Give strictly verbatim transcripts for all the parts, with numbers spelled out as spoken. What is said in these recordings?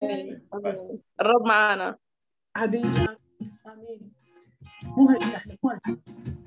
آمين. الرب معانا حبيبي. آمين. مو هسه احنا مو هسه.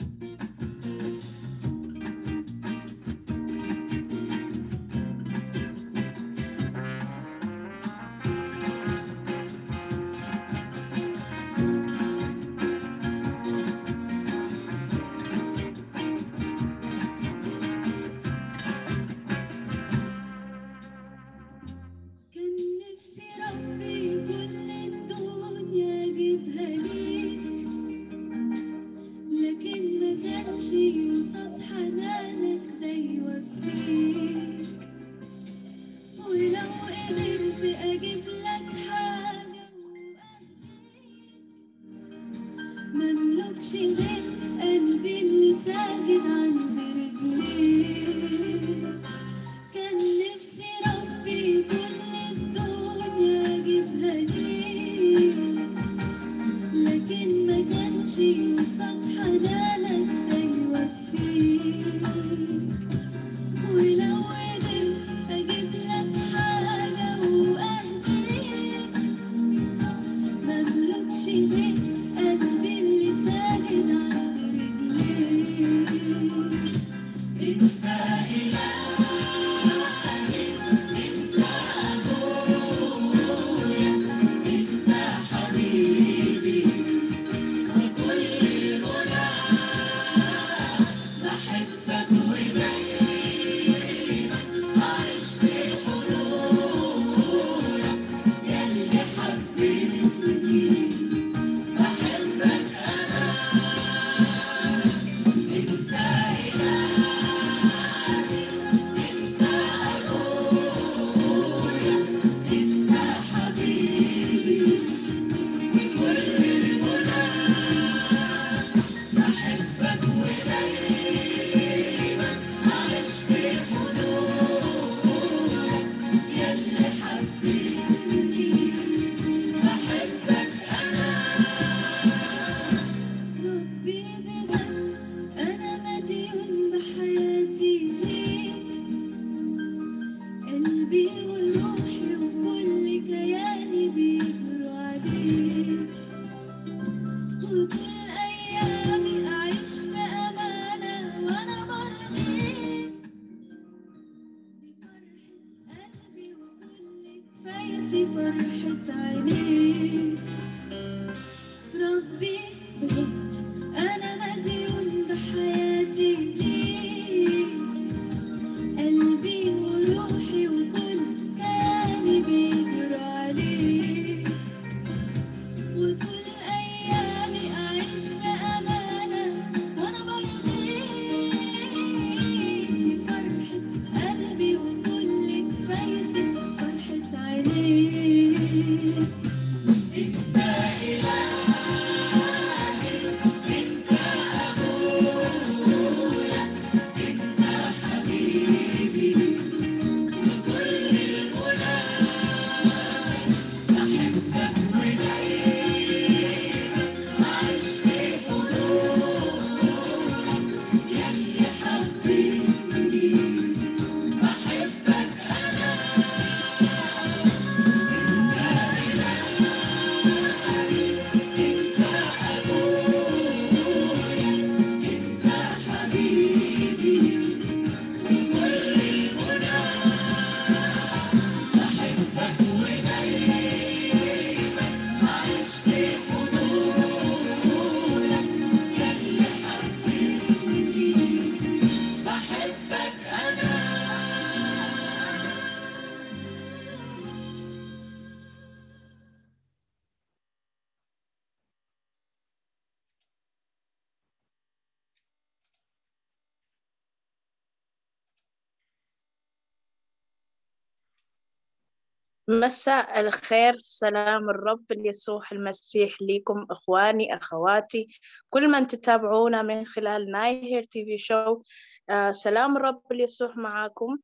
مساء الخير. سلام الرب يسوع المسيح ليكم أخواني أخواتي كل من تتابعونا من خلال نايهر تي في شو. آه سلام الرب يسوع معاكم.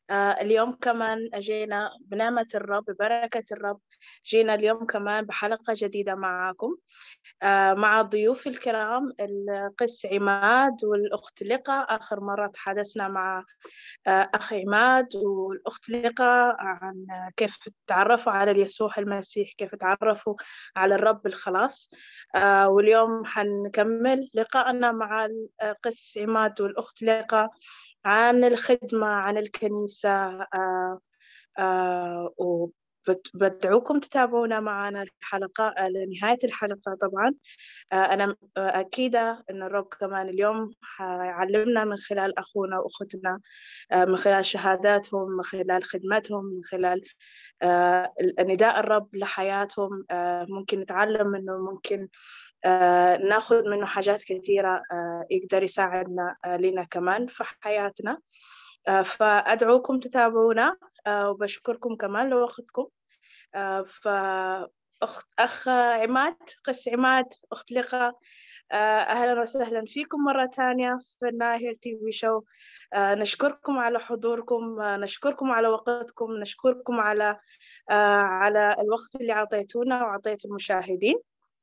آه اليوم كمان أجينا بنعمة الرب ببركة الرب، جينا اليوم كمان بحلقة جديدة معاكم آه مع ضيوف الكرام القس عماد والأخت لقى. آخر مرة تحدثنا مع آه أخ عماد والأخت لقى عن كيف تعرفوا على يسوع المسيح، كيف تعرفوا على الرب الخلاص. آه واليوم حنكمل لقاءنا مع القس عماد والأخت لقى عن الخدمة، عن الكنيسة. آه آه وبدعوكم تتابعونا معنا الحلقة لنهاية الحلقة. طبعا آه أنا أكيدة أن الرب كمان اليوم حيعلمنا من خلال أخونا وأختنا، آه من خلال شهاداتهم، من خلال خدمتهم، من خلال آه نداء الرب لحياتهم. آه ممكن نتعلم منه، ممكن آه ناخذ منه حاجات كثيرة آه يقدر يساعدنا آه لنا كمان في حياتنا. آه فأدعوكم تتابعونا آه وبشكركم كمان لوقتكم. آه فأخت أخ عماد، قس عماد، أخت لقى، آه أهلا وسهلا فيكم مرة تانية في الناهر تي في شو. آه نشكركم على حضوركم، آه نشكركم على وقتكم، نشكركم على آه على الوقت اللي أعطيتونا وأعطيت المشاهدين.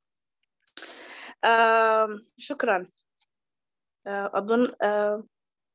آه شكرا. آه أظن آه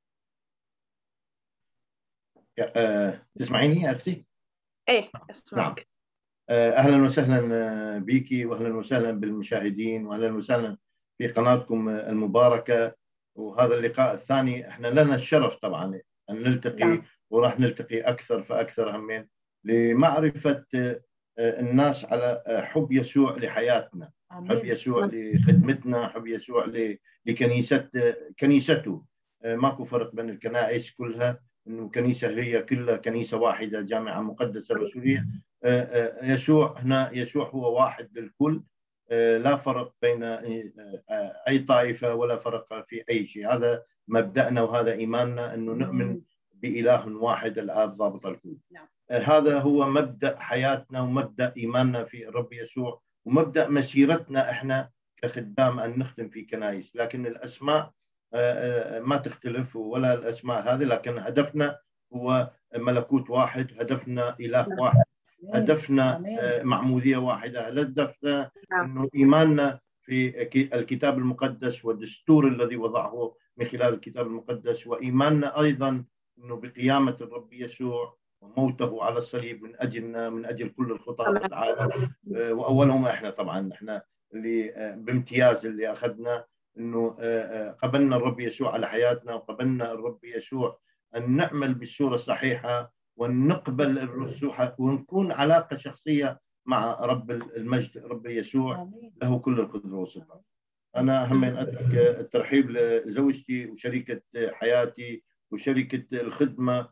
أه تسمعيني أختي؟ إيه نعم. أسمعك. أه أهلا وسهلا بيكي، وأهلا وسهلا بالمشاهدين، وأهلا وسهلا في قناتكم المباركة. وهذا اللقاء الثاني احنا لنا الشرف طبعا أن نلتقي. نعم. وراح نلتقي أكثر فأكثر همين لمعرفة الناس على حب يسوع لحياتنا، حب يسوع لخدمتنا، حب يسوع لكنيسة كنيسته. ماكو فرق بين الكنائس كلها، انه كنيسه هي كلها كنيسه واحده، جامعه مقدسه رسوليه. يسوع هنا، يسوع هو واحد للكل، لا فرق بين اي طائفه ولا فرق في اي شيء. هذا مبدأنا وهذا ايماننا، انه نؤمن بإله واحد الآب ضابط الكل. هذا هو مبدأ حياتنا ومبدأ إيماننا في الرب يسوع، ومبدأ مسيرتنا إحنا كخدام أن نخدم في كنائس. لكن الأسماء ما تختلف ولا الأسماء هذه، لكن هدفنا هو ملكوت واحد، هدفنا إله واحد، هدفنا معمودية واحدة، هدفنا أنه إيماننا في الكتاب المقدس والدستور الذي وضعه من خلال الكتاب المقدس، وإيماننا أيضا أنه بقيامة الرب يسوع وموته على الصليب من أجلنا، من أجل كل الخطاة في العالم، وأولهم إحنا. طبعا إحنا اللي بامتياز اللي أخذنا أنه قبلنا الرب يسوع على حياتنا، وقبلنا الرب يسوع أن نعمل بالصورة الصحيحة، ونقبل الرسوح، ونكون علاقة شخصية مع رب المجد رب يسوع، له كل القدرة والسلطان. أنا هم أترك الترحيب لزوجتي وشريكة حياتي وشركة الخدمة،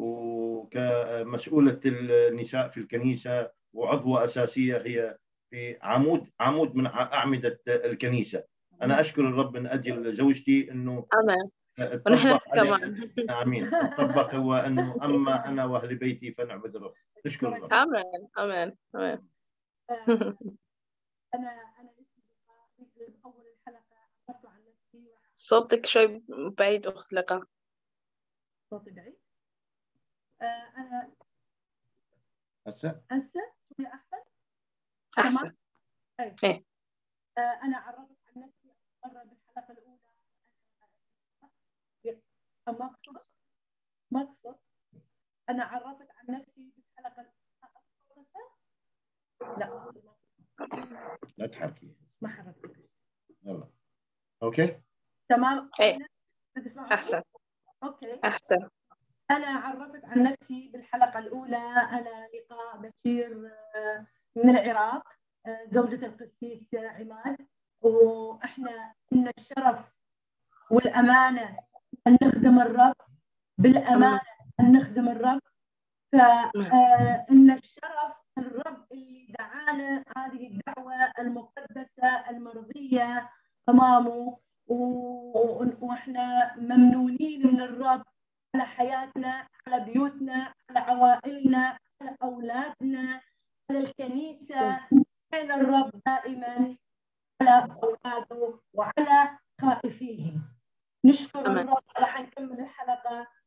وكمسؤولة النساء في الكنيسة، وعضوة أساسية هي في عمود عمود من أعمدة الكنيسة. أنا أشكر الرب من أجل زوجتي أنه ونحن طبق عليه. كمان. آمين. الطبق هو أنه أما أنا وأهل بيتي فنعبد الرب. نشكر الرب. آمين آمين آمين. أنا أنا اسمي أول الحلقة عرفت عن نفسي. صوتك شوي بعيد أخت لقى. صوتي بعيد. آه أنا هسه هسه شوية أحسن. أحسن. أي. إيه. آه أنا عرفت عن نفسي مرة بالحلقة الأولى. ما أقصد ما أقصد أنا عرفت عن نفسي بالحلقة الأولى. لا لا تحكي، ما حركتك. يلا أوكي تمام. إيه. أحسن. أوكي أحسن. أنا عرفت عن نفسي بالحلقة الأولى. أنا لقاء بشير من العراق، زوجة القسيس عماد، وإحنا إن الشرف والأمانة أن نخدم الرب، بالأمانة أن نخدم الرب. فإن الشرف الرب اللي دعانا هذه الدعوة المقدسة المرضية أمامه، وإحنا ممنونين من الرب على حياتنا، على بيوتنا، على عوائلنا، على أولادنا، على الكنيسة. كان الرب دائما على أولاده وعلى خائفيه. نشكر الرب. راح نكمل الحلقة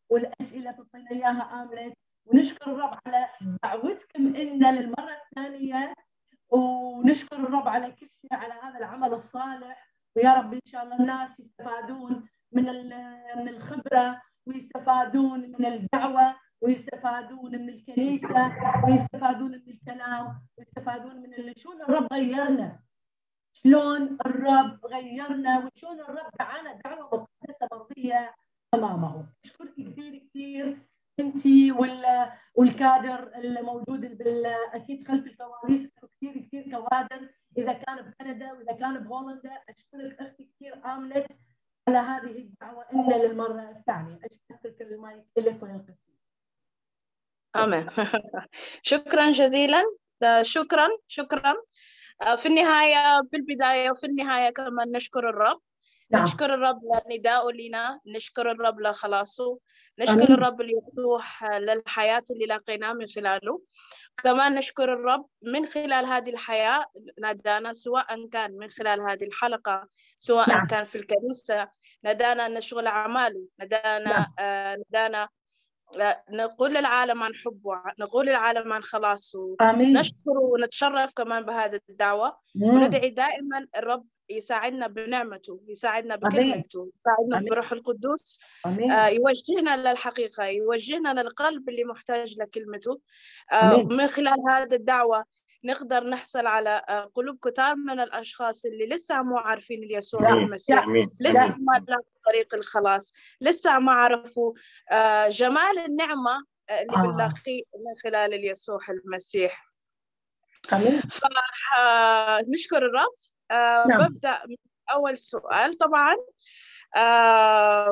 والاسئله تعطينا اياها امنت، ونشكر الرب على دعوتكم لنا للمره الثانيه، ونشكر الرب على كل شيء، على هذا العمل الصالح. ويا رب ان شاء الله الناس يستفادون من من الخبره، ويستفادون من الدعوه، ويستفادون من الكنيسه، ويستفادون من الكلام، ويستفادون من شلون الرب غيرنا، شلون الرب غيرنا، وشلون الرب دعانا دعوه مقدسه مرضيه امامه. اشكرك كثير كثير انت والكادر الموجود بال اكيد خلف الكواليس، كثير كثير كوادر، اذا كان بكندا واذا كان بهولندا. اشكرك اختي كثير امنت على هذه الدعوه إلنا للمره الثانيه. اشكرك المايك لك وللقسيس. امين. شكرا جزيلا. شكرا شكرا. في النهايه، في البدايه وفي النهايه كمان نشكر الرب. نعم. نشكر الرب لنداءه لنا، نشكر الرب لخلاصه، نشكر أمين. الرب ليفتوح للحياة اللي لقيناه من خلاله. كمان نشكر الرب من خلال هذه الحياة نادانا، سواء كان من خلال هذه الحلقة، سواء نعم. كان في الكنيسة، ندانا نشغل أعماله، ندانا نعم. آه ندانا نقول للعالم عن حبه، نقول للعالم عن خلاصه. آمين. نشكر ونتشرف كمان بهذه الدعوة. مم. وندعي دائما الرب يساعدنا بنعمته، يساعدنا بكلمته، يساعدنا آمين. بروح القدوس. آه يوجهنا للحقيقة، يوجهنا للقلب اللي محتاج لكلمته. آه من خلال هذه الدعوة نقدر نحصل على قلوب كتار من الأشخاص اللي لسه مو عارفين يسوع المسيح، لسه ما لاقوا طريق الخلاص، لسه ما عرفوا جمال النعمة اللي آه. بنلاقيه من خلال يسوع المسيح. آمين. فنشكر الرب. آه نعم. ببدأ من أول سؤال طبعا. آه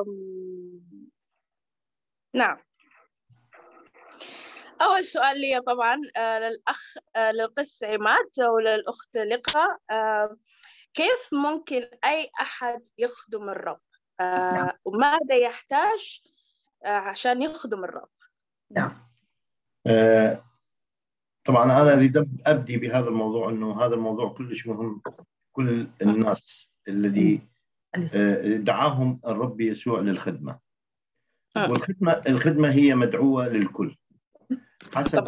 نعم، أول سؤال لي طبعا آه للأخ آه للقس عماد وللأخت لقاء. آه كيف ممكن أي أحد يخدم الرب؟ آه نعم. وماذا يحتاج آه عشان يخدم الرب؟ نعم. آه طبعا أنا أريد أبدي بهذا الموضوع، أنه هذا الموضوع كلش مهم. كل الناس الذي آه دعاهم الرب يسوع للخدمة، والخدمة الخدمة هي مدعوة للكل حسب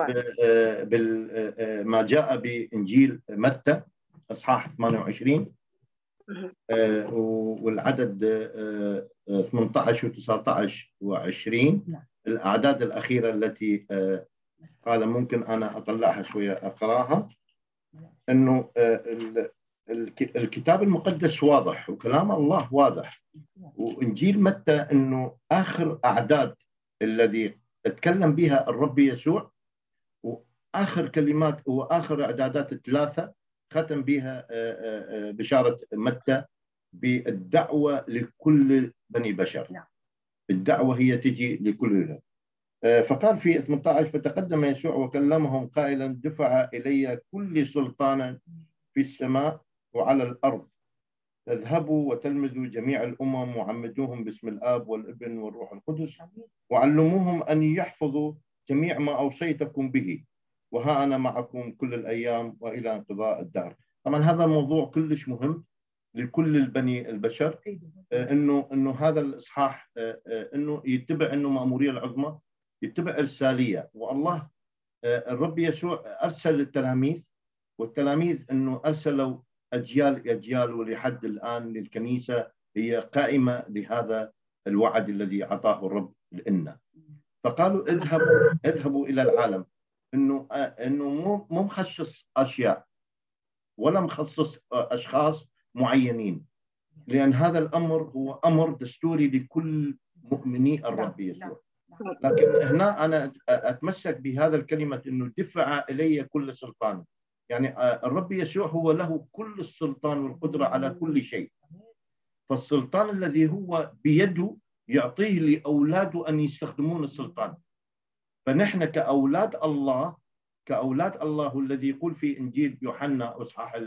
ما جاء بإنجيل متى إصحاح ثمانية وعشرين والعدد ثمانية عشر وتسعة عشر وعشرين، الأعداد الأخيرة التي قال ممكن أنا أطلعها شوية أقراها. أنه الكتاب المقدس واضح وكلام الله واضح، وإنجيل متى أنه آخر أعداد الذي اتكلم بها الرب يسوع، وآخر كلمات وآخر إعدادات الثلاثة ختم بها بشارة متى بالدعوة لكل بني بشر. الدعوة هي تجي لكلها. فقال في ثمانية عشر فتقدم يسوع وكلمهم قائلا دفع إلي كل سلطانا في السماء وعلى الأرض، اذهبوا وتلمذوا جميع الأمم وعمدوهم باسم الآب والابن والروح القدس وعلموهم أن يحفظوا جميع ما أوصيتكم به، وها أنا معكم كل الأيام وإلى انقضاء الدهر. طبعا هذا الموضوع كلش مهم لكل البني البشر، إنه إنه هذا الإصحاح إنه يتبع إنه مأمورية العظمى، يتبع إرسالية. والله الرب يسوع أرسل التلاميذ، والتلاميذ إنه أرسلوا أجيال أجيال، ولحد الآن للكنيسة هي قائمة لهذا الوعد الذي أعطاه الرب لنا. فقالوا اذهبوا اذهبوا إلى العالم، إنه إنه مو مو مخصص أشياء ولا مخصص أشخاص معينين، لأن هذا الأمر هو أمر دستوري لكل مؤمني الرب يسوع. لكن هنا أنا أتمسك بهذا الكلمة إنه دفع إلي كل سلطان، يعني الرب يسوع هو له كل السلطان والقدرة على كل شيء. فالسلطان الذي هو بيده يعطيه لأولاده أن يستخدمون السلطان. فنحن كأولاد الله كأولاد الله الذي يقول في إنجيل يوحنا إصحاح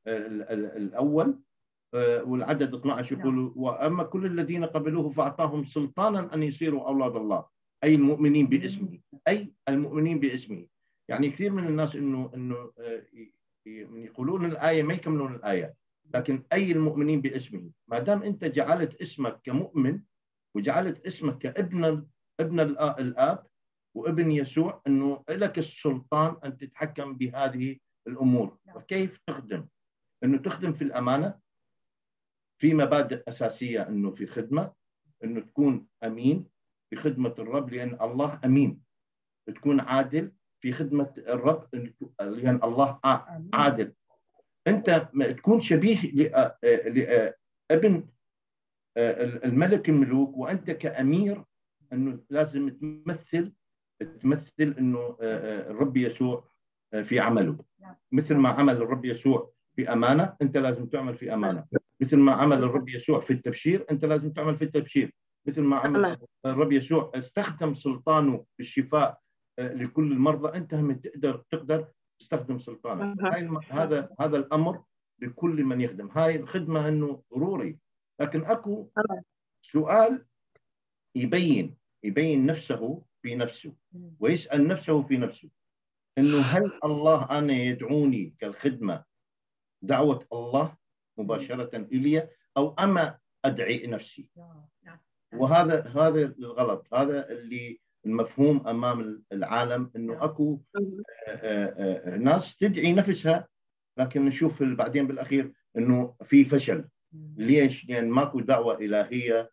الأول والعدد اثني عشر يقول وأما كل الذين قبلوه فأعطاهم سلطانا أن يصيروا أولاد الله، أي المؤمنين باسمه، أي المؤمنين باسمه. يعني كثير من الناس إنه إنه يقولون الآية ما يكملون الآية، لكن أي المؤمنين باسمه. ما دام أنت جعلت اسمك كمؤمن وجعلت اسمك كابن ابن الآب وابن يسوع، أنه لك السلطان أن تتحكم بهذه الأمور. وكيف تخدم؟ أنه تخدم في الأمانة، في مبادئ أساسية، أنه في خدمة، أنه تكون أمين في خدمة الرب لأن الله أمين، تكون عادل في خدمة الرب لأن الله عادل. أنت تكون شبيه لابن الملك الملوك، وأنت كأمير أنه لازم تمثل تمثل أنه الرب يسوع في عمله، مثل ما عمل الرب يسوع في أمانة أنت لازم تعمل في أمانة، مثل ما عمل الرب يسوع في التبشير أنت لازم تعمل في التبشير، مثل ما عمل الرب يسوع استخدم سلطانه في الشفاء لكل المرضى أنت هم تقدر تقدر تستخدم سلطانك. هذا هذا الأمر لكل من يخدم. هاي الخدمة أنه ضروري، لكن أكو سؤال يبين يبين نفسه في نفسه ويسأل نفسه في نفسه، إنه هل الله أنا يدعوني كالخدمة دعوة الله مباشرة إلي، أو أما أدعي نفسي؟ وهذا هذا الغلط، هذا اللي المفهوم أمام العالم، إنه أكو ناس تدعي نفسها، لكن نشوف بعدين بالأخير إنه في فشل. ليش؟ لأن يعني ماكو دعوة إلهية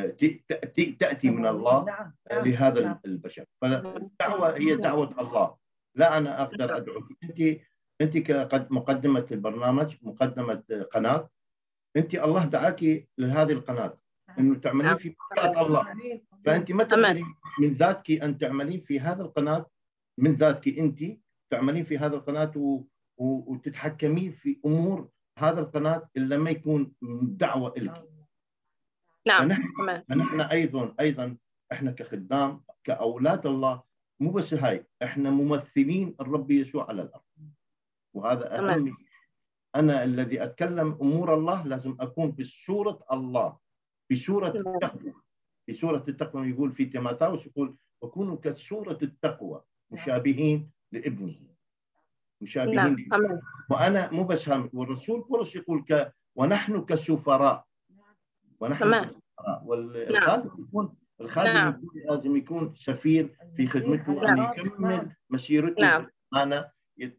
تأتي من الله لهذا البشر. فالدعوة هي دعوة الله، لا أنا أقدر أدعوك. أنت أنت كمقدمة البرنامج، مقدمة قناة، أنت الله دعاكي لهذه القناة إنه تعملين في مشيئة الله، فأنت ما تقدرين من ذاتك أن تعملين في هذا القناة، من ذاتك أنت تعملين في هذا القناة و... و... وتتحكمين في أمور هذا القناة إلا ما يكون دعوة لك. نعم. فنحن, فنحن أيضا أيضا إحنا كخدام كأولاد الله، مو بس هاي، إحنا ممثلين الرب يسوع على الأرض، وهذا أهم. أنا الذي أتكلم أمور الله لازم أكون بصورة الله، بصورة التقوى، بصورة التقوى. يقول في تيموثاوس يقول وكونوا كصورة التقوى مشابهين لابنه، مشابهين نعم. لابنه. وأنا مو بس هم، والرسول بولس يقول ك ونحن كسفراء، ونحن كسفراء. والخادم يكون الخادم نعم. يكون لازم يكون سفير في خدمته، نعم. أن يكمل مسيرته. نعم. أنا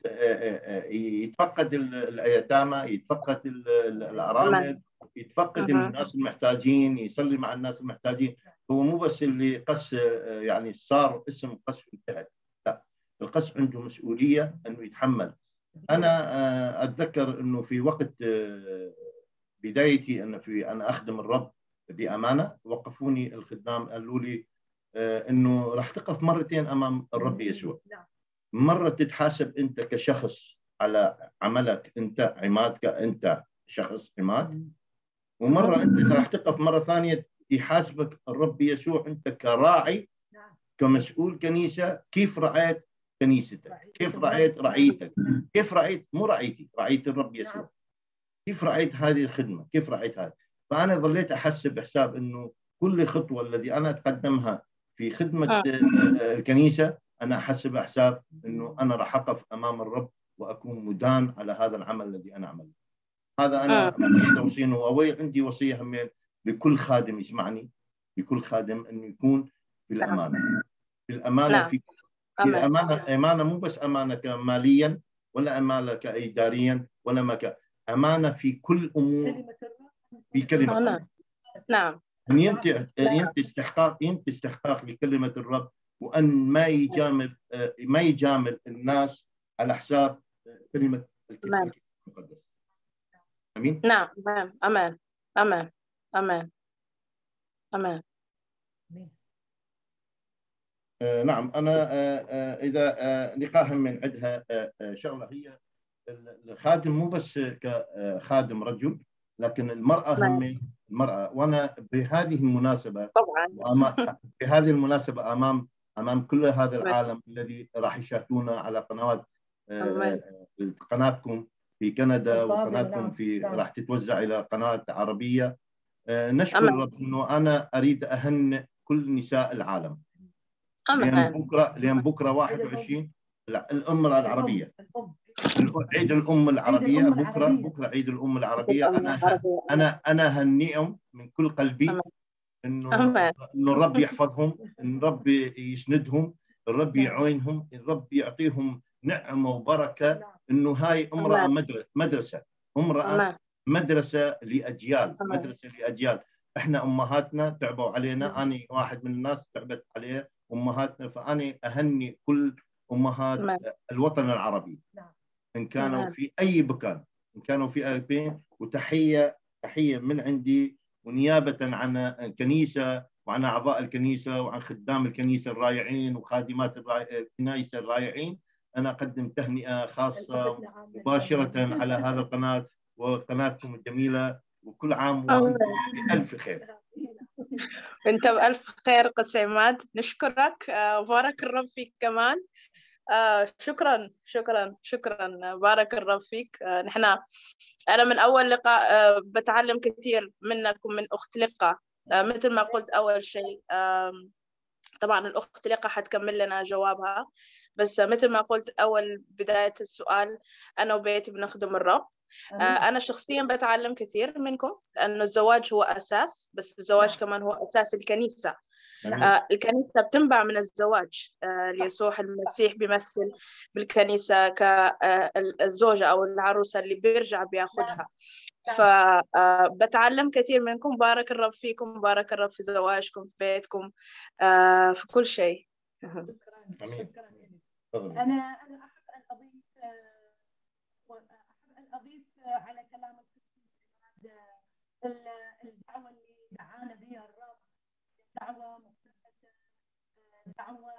يتفقد الأيتامى، يتفقد الأرامل، يتفقد أه. الناس المحتاجين، يصلي مع الناس المحتاجين. هو مو بس اللي قس يعني صار اسم قس انتهى، لا، القس عنده مسؤولية أنه يتحمل. أنا أتذكر أنه في وقت بدايتي أن في أنا أخدم الرب بأمانة، وقفوني الخدام قالوا لي أنه راح تقف مرتين أمام الرب يسوع، مرة تتحاسب أنت كشخص على عملك أنت عماد، كأنت شخص عماد، ومرة أنت راح تقف مرة ثانية يحاسبك الرب يسوع أنت كراعي، كمسؤول كنيسة، كيف رعيت كنيستك، كيف رعيت رعيتك، كيف رعيت مو رعيتي رعيت الرب يسوع، كيف رعيت هذه الخدمة، كيف رعيت هذا. فأنا ظليت أحسب حساب أنه كل خطوة الذي أنا أتقدمها في خدمة الكنيسة أنا أحسب حساب أنه أنا راح أقف أمام الرب وأكون مدان على هذا العمل الذي أنا أعمله. هذا أنا أريد أوصيه، وعندي وصية همين لكل خادم يسمعني، لكل خادم أنه يكون في الأمانة، في الأمانة في في الأمانة. أمانة مو بس أمانة ماليا، ولا أمانة كإداريا، ولا ما ك أمانة في كل أمور، في كلمة الله. نعم. أن ينتهي ينتهي استحقاق ينتهي استحقاق لكلمة الرب، وأن ما يجامل ما يجامل الناس على حساب كلمة الكتاب المقدس. أمين. نعم. أمان أمان أمان أمان أمان. آه نعم. أنا آه آه إذا آه لقاها من عندها آه آه شغلة، هي الخادم مو بس كخادم رجل، لكن المرأة هم المرأة. وأنا بهذه المناسبة طبعا بهذه المناسبة أمام أمام كل هذا العالم الذي راح يشاهدونا على قنوات قناتكم في كندا، وقناتكم في راح تتوزع إلى قناة عربية. نشكر رب إنه أنا أريد أهنئ كل نساء العالم، لأن بكرة لأن بكرة واحد وعشرين الأم العربية، عيد الأم العربية، بكرة بكرة عيد الأم العربية. أنا أنا أنا هنئهم من كل قلبي إنه أمان. إنه الرب يحفظهم، إن الرب يسندهم، الرب يعينهم، الرب يعطيهم نعمة وبركة. إنه هاي امرأة أمان. مدرسة، امرأة أمان. مدرسة لأجيال، أمان. مدرسة لأجيال. إحنا أمهاتنا تعبوا علينا، أنا واحد من الناس تعبت عليه أمهاتنا، فأنا أهني كل أمهات أمان. الوطن العربي إن كانوا أمان. في أي مكان، إن كانوا في أي مكان. وتحية تحية من عندي ونيابة عن الكنيسة وعن أعضاء الكنيسة وعن خدام الكنيسة الرائعين وخادمات الكنائس الرائعين، أنا أقدم تهنئة خاصة مباشرة على هذا القناة وقناتكم الجميلة، وكل عام وأنتم بألف خير. أنت بألف خير قس عماد، نشكرك. آه، بارك الرب فيك كمان. آه، شكرا شكرا شكرا، بارك الرب فيك. آه، نحن أنا من أول لقاء آه، بتعلم كثير منك ومن أخت لقاء. آه، مثل ما قلت أول شيء، آه، طبعا الأخت لقاء حتكمل لنا جوابها، بس مثل ما قلت أول بداية السؤال، أنا وبيتي بنخدم الرب. أنا شخصيا بتعلم كثير منكم، لأنه الزواج هو أساس، بس الزواج كمان هو أساس الكنيسة. آه الكنيسة بتنبع من الزواج. آه يسوع المسيح بيمثل بالكنيسة كالزوجة أو العروسة اللي بيرجع بياخدها. فبتعلم كثير منكم. بارك الرب فيكم، بارك الرب في زواجكم، في بيتكم، آه في كل شيء. شكرا. شكرا. أنا أنا أحب أن أضيف أحب أن أضيف على كلام الدعوة اللي دعانا بها الرب، دعوة مقدسة، دعوة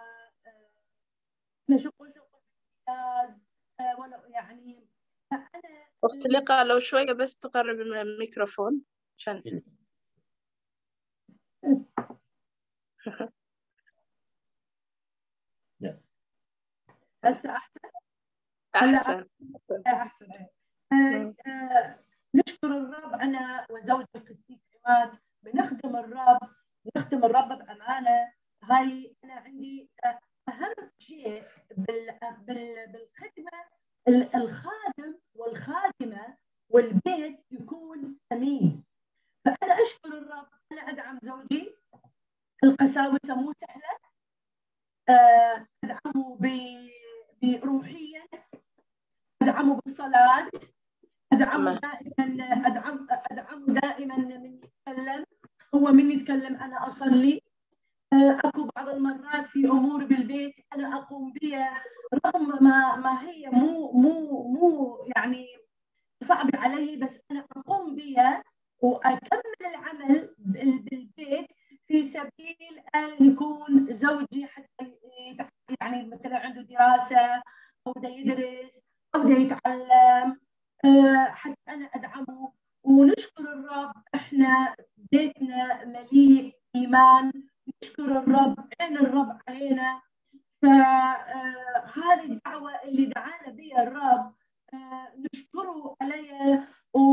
نشوف شوف امتياز، ولا يعني. فأنا أخت لقاء لو شوية بس تقرب من الميكروفون عشان هسه أحسن؟ أحسن. أحسن. آه آه نشكر الرب. أنا وزوجي القسيس عماد بنخدم الرب، بنخدم الرب بأمانة. هاي أنا عندي أهم شيء بالخدمة، الخادم والخادمة والبيت يكون أمين. فأنا أشكر الرب. أنا أدعم زوجي، القساوسة مو سهلة، أدعمه بروحيا، أدعمه بالصلاة، أدعمه دائما، أدعم أدعمه دائما من يتكلم. هو من يتكلم أنا أصلي. أكو بعض المرات في أمور بالبيت أنا أقوم بها رغم ما ما هي مو مو مو يعني صعب علي، بس أنا أقوم بها وأكمل العمل بالبيت في سبيل أن يكون زوجي حتى يعني مثلا عنده دراسة أو بده يدرس أو بده يتعلم، حتى أنا أدعمه. ونشكر الرب إحنا بيتنا مليء إيمان. نشكر الرب، عين الرب علينا. فهذه الدعوة اللي دعانا بها الرب نشكره عليها.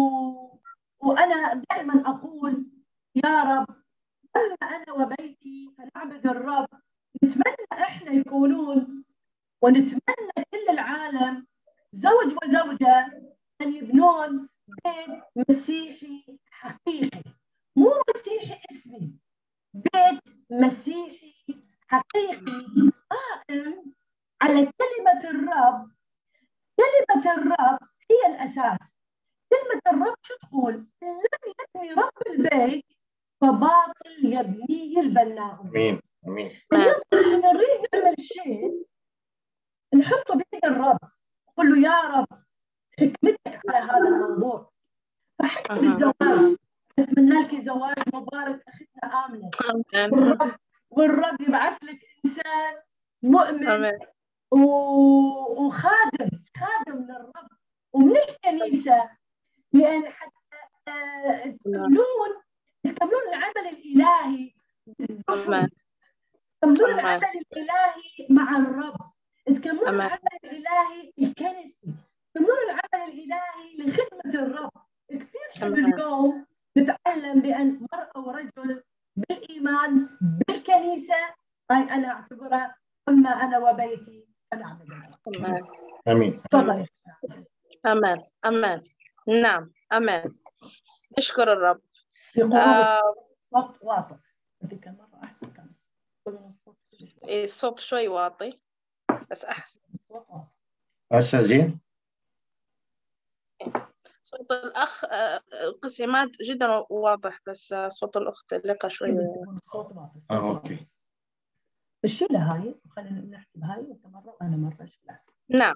وأنا دائما أقول يا رب، أما أنا وبيتي فنعبد الرب. نتمنى إحنا يكونون ونتمنى كل العالم زوج وزوجة أن يبنون بيت مسيحي حقيقي، مو مسيحي اسمي، بيت مسيحي حقيقي قائم على كلمة الرب. كلمة الرب هي الأساس. كلمة الرب شو تقول؟ لم يبني رب البيت فباطل يبنيه البناء. امين امين. نريد نعمل شيء نحطه بيد الرب، نقول له يا رب حكمتك على هذا الموضوع. فحتى بالزواج اتمنى لك زواج مبارك اختنا آمنة، والرب والرب يبعث لك انسان مؤمن وخادم خادم للرب ومن الكنيسه، لان حتى تكملون تكملون العمل الالهي بالدخول، تكملون العمل الالهي مع الرب، تكملون العمل الالهي الكنسي، تكملون العمل الالهي لخدمه الرب. كثير حلو اليوم نتعلم بان مرأة ورجل بالايمان بالكنيسه، هاي انا اعتبرها اما انا وبيتي فنعبد الرب. امين تفضل. امان امان. نعم امان. نشكر الرب. يقولوا آه الصوت واضح. هذيك المرة أحسن كان الصوت. إيه الصوت شوي واطي بس أحسن. هسه زين؟ صوت الأخ القس عماد جدا واضح بس صوت الأخت لقى شوي. الصوت واطي. آه أوكي. الشيلة هاي وخلينا نحكي بهاي وأنت مرة وأنا مرة. نعم.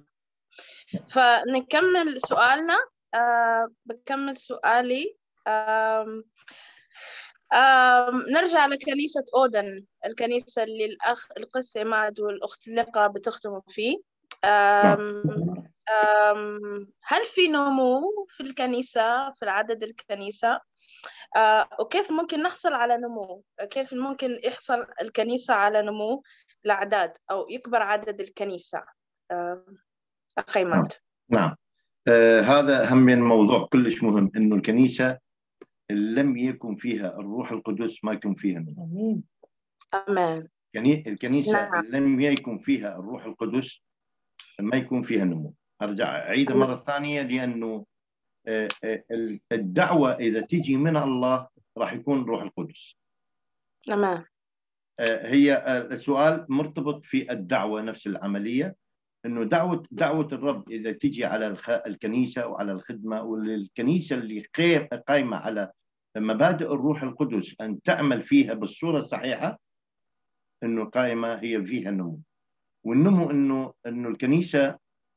فنكمل سؤالنا. أه بكمل سؤالي. أه أه نرجع لكنيسة أودن، الكنيسة اللي الأخ القس عماد والأخت لقى بتخدموا فيه. أم أم هل في نمو في الكنيسة، في العدد الكنيسة؟ أه وكيف ممكن نحصل على نمو؟ كيف ممكن يحصل الكنيسة على نمو الأعداد أو يكبر عدد الكنيسة؟ أه أخي عماد. نعم. آه هذا هم من موضوع كلش مهم، انه الكنيسه لم يكن فيها الروح القدس ما يكون فيها نمو. امين. امان. يعني الكنيسه نعم. لم يكن فيها الروح القدس ما يكون فيها نمو. ارجع اعيدها مره ثانيه، لانه آه آه الدعوه اذا تجي من الله راح يكون الروح القدس. امان. آه هي آه السؤال مرتبط في الدعوه نفس العمليه، انه دعوه دعوه الرب اذا تجي على الكنيسه وعلى الخدمه، والكنيسه اللي قائمه على مبادئ الروح القدس ان تعمل فيها بالصوره الصحيحه، انه قائمه هي فيها نمو. والنمو انه انه الكنيسه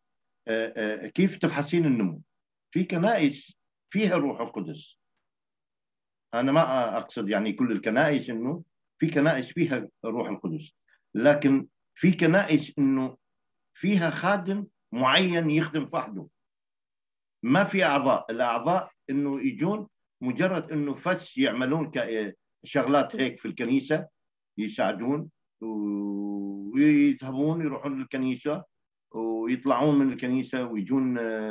كيف تفحصين النمو؟ في كنائس فيها الروح القدس، انا ما اقصد يعني كل الكنائس، انه في كنائس فيها الروح القدس، لكن في كنائس انه فيها خادم معين يخدم فحده، ما في اعضاء. الاعضاء انه يجون مجرد انه فس يعملون شغلات هيك في الكنيسه، يساعدون ويذهبون يروحون للكنيسه ويطلعون من الكنيسه ويجون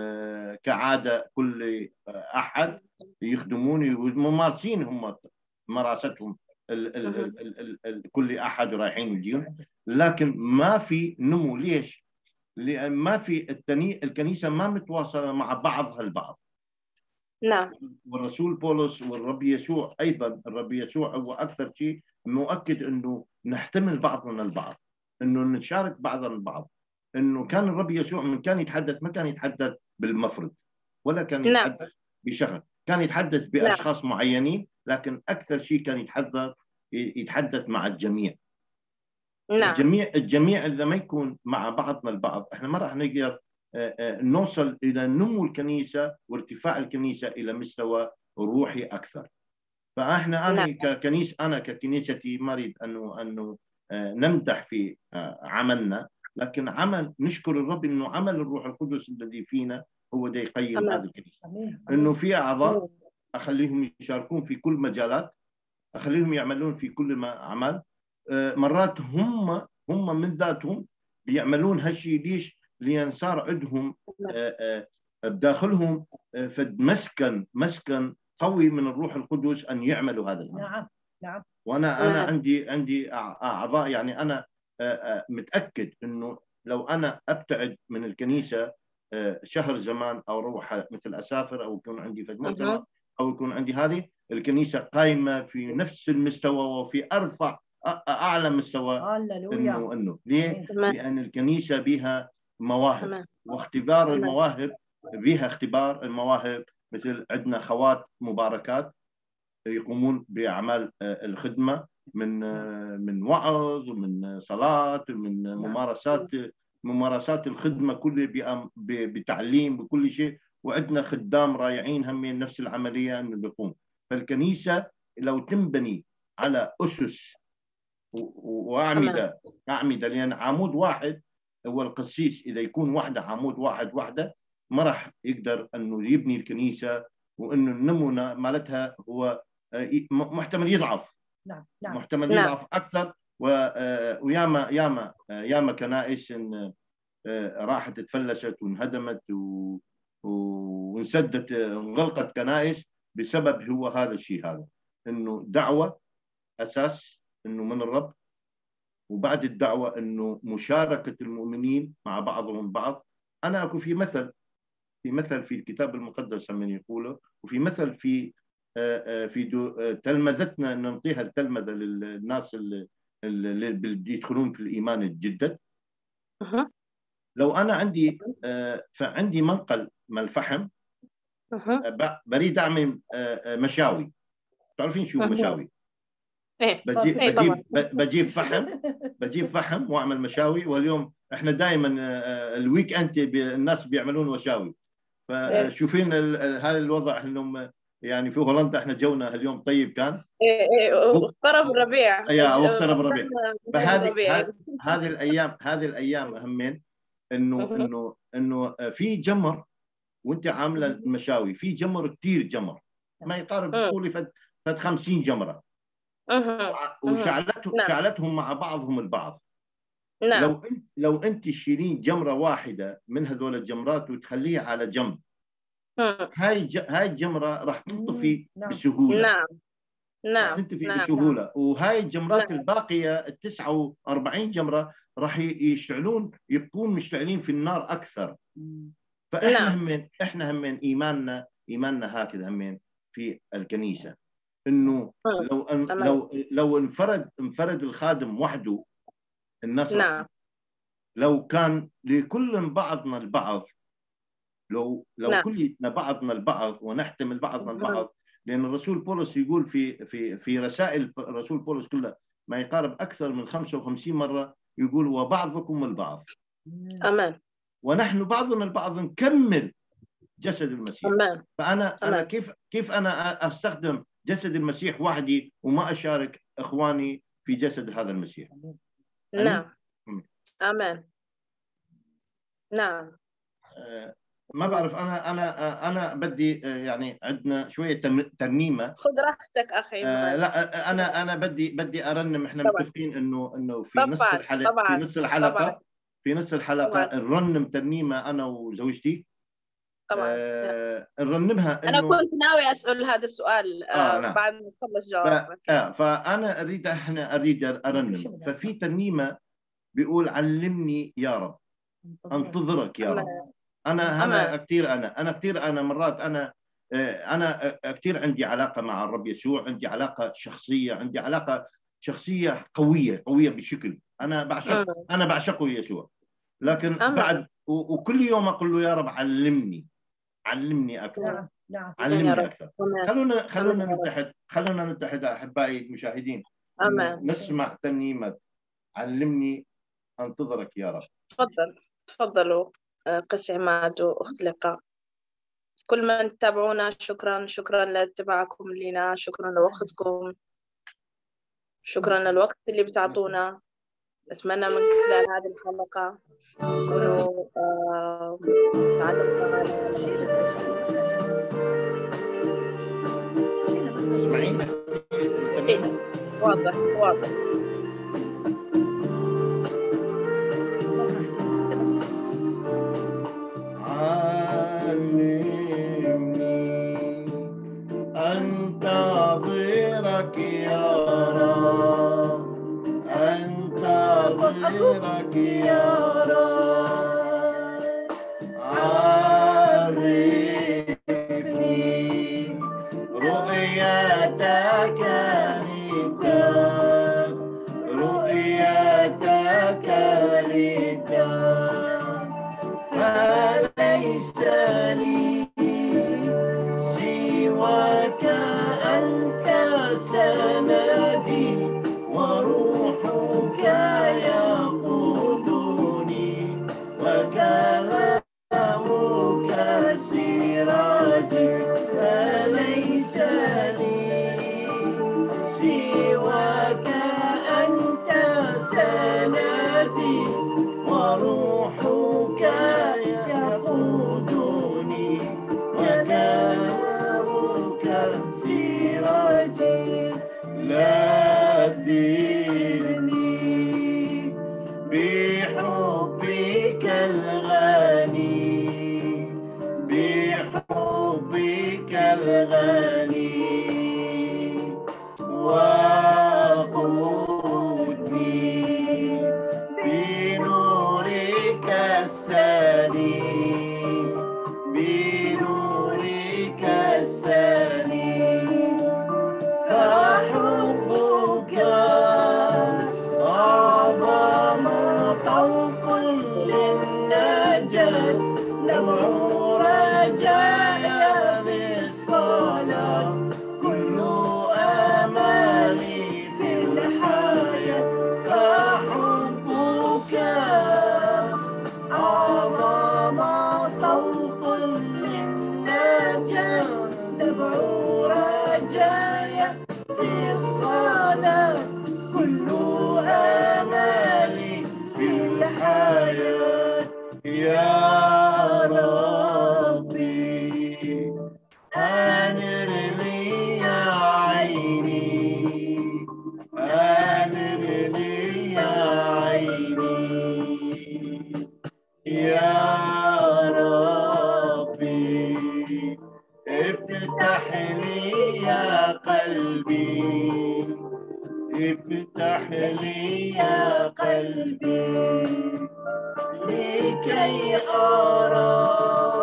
كعاده كل احد يخدمون وممارسين هم مراستهم ال ال ال ال ال كل احد رايحين ويجون، لكن ما في نمو. ليش؟ لأن ما في التني... الكنيسة ما متواصلة مع بعضها البعض. نعم. والرسول بولس والرب يسوع أيضا، الرب يسوع هو أكثر شيء مؤكد أنه نحتمل بعضنا البعض، أنه نشارك بعضنا البعض. أنه كان الرب يسوع من كان يتحدث ما كان يتحدث بالمفرد ولا كان يتحدث نعم. بشغل، كان يتحدث بأشخاص نعم. معينين، لكن أكثر شيء كان يتحدث يتحدث مع الجميع. نعم. الجميع الجميع إذا ما يكون مع بعضنا البعض احنا ما راح نقدر نوصل الى نمو الكنيسه وارتفاع الكنيسه الى مستوى روحي اكثر. فاحنا انا نعم. ككنيسه انا ككنيستي ما اريد انه انه نمدح في عملنا، لكن عمل نشكر الرب انه عمل الروح القدس الذي فينا هو ده يقيم هذه الكنيسه. انه في اعضاء اخليهم يشاركون في كل مجالات، اخليهم يعملون في كل ما عمل. مرات هم هم من ذاتهم بيعملون هالشيء. ليش؟ لان صار عندهم بداخلهم فد مسكن مسكن قوي من الروح القدس ان يعملوا هذا الامر. نعم نعم. وانا انا عندي عندي اعضاء، يعني انا متاكد انه لو انا ابتعد من الكنيسه شهر زمان او اروح مثل اسافر او يكون عندي فد مؤتمر او يكون عندي هذه، الكنيسه قائمه في نفس المستوى وفي ارفع اعلى مستوى. انه انه ليه؟ لان الكنيسه بها مواهب واختبار المواهب، بها اختبار المواهب. مثل عندنا خوات مباركات يقومون باعمال الخدمه من من وعظ ومن صلاه ومن ممارسات ممارسات الخدمه كلها بتعليم بكل شيء، وعندنا خدام رائعين هم من نفس العمليه انه بيقوم. فالكنيسه لو تنبني على اسس واعمده اعمده، لان عمود واحد هو القسيس، اذا يكون وحده عمود واحد وحده ما راح يقدر انه يبني الكنيسه، وانه النمو مالتها هو محتمل يضعف. نعم نعم. محتمل نعم. يضعف اكثر. وياما ياما ياما كنائس راحت تفلست وانهدمت وانسدت وانغلقت كنائس بسبب هو هذا الشيء، هذا انه دعوه اساس انه من الرب، وبعد الدعوه انه مشاركه المؤمنين مع بعضهم بعض. انا اكو في مثل في مثل في الكتاب المقدس من يقوله، وفي مثل في في تلمذتنا أن نعطيها التلمذة للناس اللي, اللي يدخلون في الإيمان الجدد. لو أنا عندي فعندي منقل من الفحم، بريد أعمل مشاوي. تعرفين شو مشاوي؟ بجيب بجيب بجيب فحم بجيب فحم واعمل مشاوي. واليوم احنا دائما الويك اند الناس بيعملون مشاوي. فشوفين هذا الوضع انهم يعني في هولندا احنا جونا اليوم طيب كان. واقترب الربيع. يا واقترب الربيع. فهذه هذه الايام هذه الايام همين انه انه انه في جمر وانت عامله المشاوي، في جمر كثير جمر ما يقارب طولي فد فد خمسين جمره. وشعلتهم نعم. شعلتهم مع بعضهم البعض. نعم. لو انت لو انت تشيلين جمره واحده من هذول الجمرات وتخليها على جنب، مم. هاي ج... هاي الجمره راح تنطفي نعم. بسهوله. نعم نعم راح تنطفي نعم. بسهوله. وهاي الجمرات نعم. الباقيه ال تسعة وأربعين جمره راح يشتعلون يبقون مشتعلين في النار اكثر. فاحنا نعم. همين احنا همين ايماننا ايماننا هكذا همين في الكنيسه، انه لو أن لو لو انفرد انفرد الخادم وحده الناس نعم. لو كان لكل بعضنا البعض، لو لو نعم. كلنا بعضنا البعض ونحتمل بعضنا البعض، لان الرسول بولس يقول في في في رسائل الرسول بولس كلها ما يقارب اكثر من خمسة وخمسين مره يقول وبعضكم البعض. امان. ونحن بعضنا البعض نكمل جسد المسيح. أمان. فانا أمان. انا كيف كيف انا استخدم جسد المسيح وحدي وما اشارك اخواني في جسد هذا المسيح؟ نعم. امان. نعم. آه ما بعرف انا انا آه انا بدي آه يعني عندنا شويه ترنيمه. خذ راحتك اخي. آه لا آه انا انا بدي بدي ارنم. احنا طبعا. متفقين انه انه في طبعا. نص الحلقه طبعا. في نص الحلقه طبعا. في نص الحلقه طبعا. نرنم ترنيمه انا وزوجتي. طبعا. آه نرنمها انا كنت ناوي اسال هذا السؤال آه آه نعم. بعد ما تخلص جوابك. ف... آه فانا اريد احنا اريد ارنم. ففي ترنيمه بيقول علمني يا رب انتظرك يا رب. انا انا كثير انا انا كثير انا مرات انا انا كثير عندي علاقه مع الرب يسوع، عندي علاقه شخصيه، عندي علاقه شخصيه قويه قويه بشكل انا بعشق انا بعشقه يسوع. لكن أمان. بعد وكل يوم اقول له يا رب علمني علمني اكثر. نعم. علمني اكثر. خلونا خلونا نتحد خلونا نتحد احبائي المشاهدين. نسمع ترنيمه علمني انتظرك يا رب. تفضل تفضلوا قس عماد واخت لقاء. كل من تتابعونا شكرا شكرا لاتباعكم لنا، شكرا لوقتكم، شكرا للوقت اللي بتعطونا. نتمنى من خلال هذه الحلقة تكونوا تعلمتوا اسمعين. إيه. واضح واضح. أنتظرك يا رب أنتظرك يا رب عرفني رؤيتك للدار رؤيتك للدار فليس لي سواك أنت سندي وروحك يقودني وكلامك سراجي فليس لي سواك أنت سندي وروحك يقودني وكلامك سراجي لذذني بحبك الغني بحبك الغني وقودني بنورك السني بنورك السني افتح لي يا قلبي، افتح لي يا قلبي لكي أرى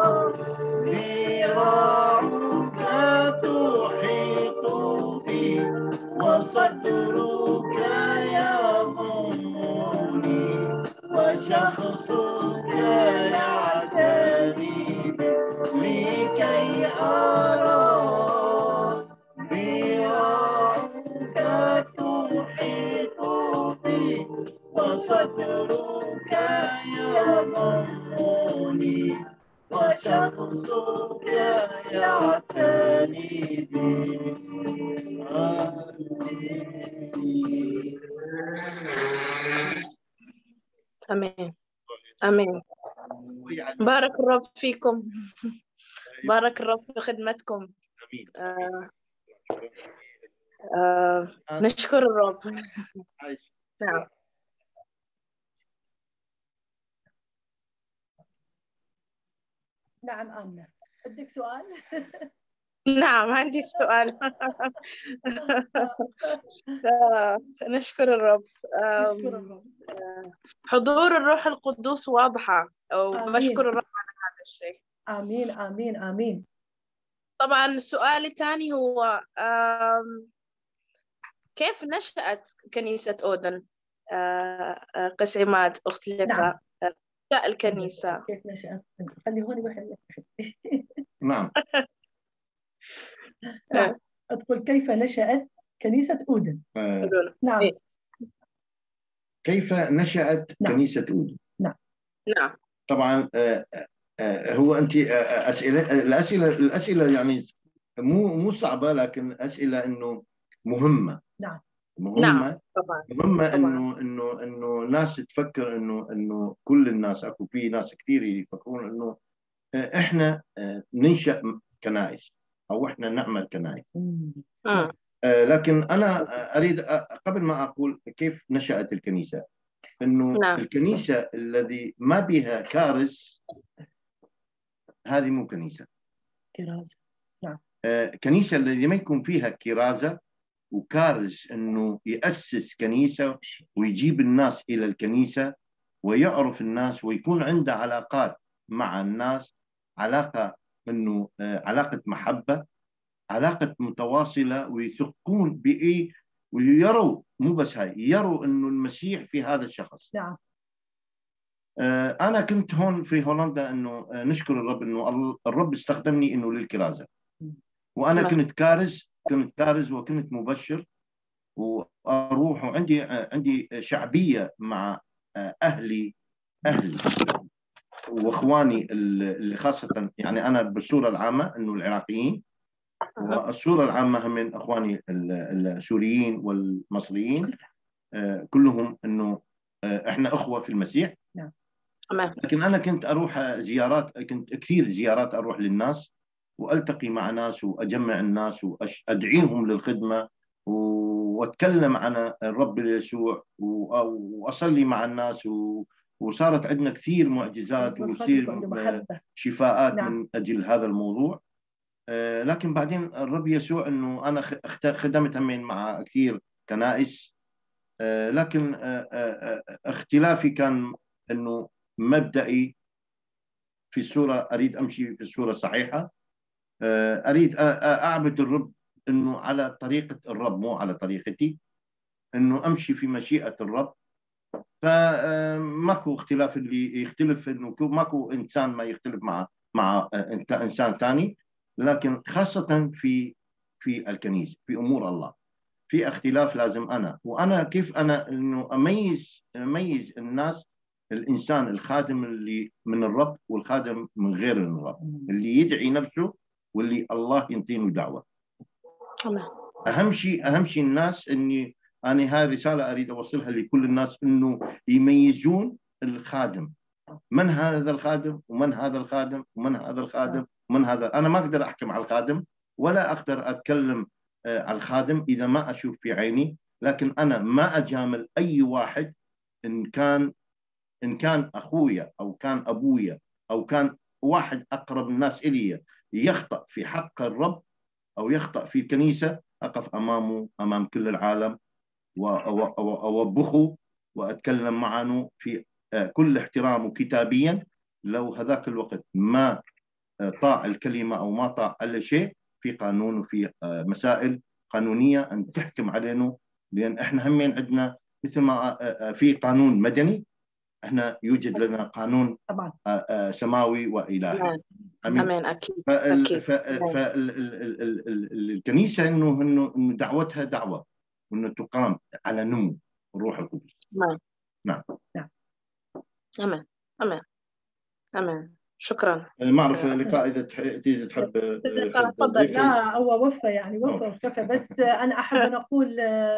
ذراعك تحيط بي وصدرك يضمني وشخصك يعتني بي لكي أرى ذراعك تحيط بي وصدرك يضمني وشخصك يعتني بي. آمين آمين. بارك الرب فيكم، بارك الرب في خدمتكم. آه آه نشكر الرب. نعم. نعم آمنة، عندك سؤال؟ نعم عندي سؤال. نشكر الرب. نشكر الرب. حضور الروح القدس واضحة، وبشكر الرب على هذا الشيء. آمين آمين آمين. طبعا السؤال الثاني هو كيف نشأت كنيسة أودن؟ قس عماد أخت لقاء. نعم. الكنيسة كيف نشأت؟ خلي هون واحد. نعم. نعم. أدخل كيف نشأت كنيسة أودن؟ آه. نعم. كيف نشأت نعم. كنيسة أودن؟ نعم. نعم. طبعا آه آه هو أنت آه أسئلة الأسئلة الأسئلة يعني مو مو صعبة، لكن أسئلة إنه مهمة. نعم. مهمة. نعم. طبعا. مهمة. طبعا. إنه إنه إنه ناس تفكر إنه إنه كل الناس، أكو في ناس كثير يفكرون إنه إحنا ننشأ كنائس أو إحنا نعمل كنائس. آه. لكن أنا أريد قبل ما أقول كيف نشأت الكنيسة، إنه نعم. الكنيسة الذي ما بها كارث هذه مو كنيسة. كرازة. نعم. كنيسة الذي ما يكون فيها كرازة وكارث إنه يأسس كنيسة ويجيب الناس إلى الكنيسة ويعرف الناس ويكون عنده علاقات مع الناس، علاقة إنه علاقة محبة، علاقة متواصلة، ويثقون بإيه ويروا مو بس هاي، يروا إنه المسيح في هذا الشخص. نعم. آه أنا كنت هون في هولندا إنه آه نشكر الرب إنه الرب استخدمني إنه للكرازة، وأنا كنت كارز كنت كارز وكنت مبشر وأروح، وعندي آه عندي شعبية مع آه أهلي أهلي وإخواني اللي خاصة، يعني أنا بالصورة العامة إنه العراقيين، والصورة العامة من أخواني السوريين والمصريين كلهم إنه إحنا أخوة في المسيح. نعم. لكن أنا كنت أروح زيارات، كنت كثير زيارات أروح للناس وألتقي مع ناس وأجمع الناس وأدعيهم للخدمة وأتكلم عن الرب يسوع وأصلي مع الناس، وصارت عندنا كثير معجزات وكثير شفاءات. نعم. من أجل هذا الموضوع. لكن بعدين الرب يسوع انه انا خدمت همين مع كثير كنائس، لكن اختلافي كان انه مبدئي في الصوره، اريد امشي في الصوره الصحيحه، اريد اعبد الرب انه على طريقه الرب مو على طريقتي، انه امشي في مشيئه الرب. فماكو اختلاف اللي يختلف، انه ماكو انسان ما يختلف مع مع انسان ثاني، لكن خاصة في في الكنيسة في أمور الله في اختلاف. لازم أنا وأنا كيف أنا إنه أميز أميز الناس، الإنسان الخادم اللي من الرب والخادم من غير الرب، اللي يدعي نفسه واللي الله ينطينه دعوة. أهم شيء أهم شيء الناس، إني أنا هاي رسالة أريد أوصلها لكل الناس، إنه يميزون الخادم، من هذا الخادم ومن هذا الخادم ومن هذا الخادم ومن هذا. أنا ما أقدر أحكم على الخادم ولا أقدر أتكلم على الخادم إذا ما أشوف في عيني، لكن أنا ما أجامل أي واحد، إن كان إن كان أخويا أو كان أبويا أو كان واحد أقرب الناس إلي، يخطأ في حق الرب أو يخطأ في الكنيسة أقف أمامه أمام كل العالم وأوبخه وأتكلم معه في كل احترام كتابيا. لو هذاك الوقت ما طاع الكلمة أو ما طاع أي شيء، في قانون وفي مسائل قانونية أن تحكم علينا، لأن إحنا همين عندنا مثل ما في قانون مدني، إحنا يوجد لنا قانون طبعا سماوي وإلهي. أمين. أكيد. أكيد. فالكنيسة إنه إنه إنه دعوتها دعوة وإنه تقام على نمو الروح القدس. نعم. نعم. نعم. أمين. أمين. أمين. شكرا. ما أعرف لقاء إذا تحب تحب تفضل. لا هو وفى يعني وفى وكفى، بس أنا أحب أن أقول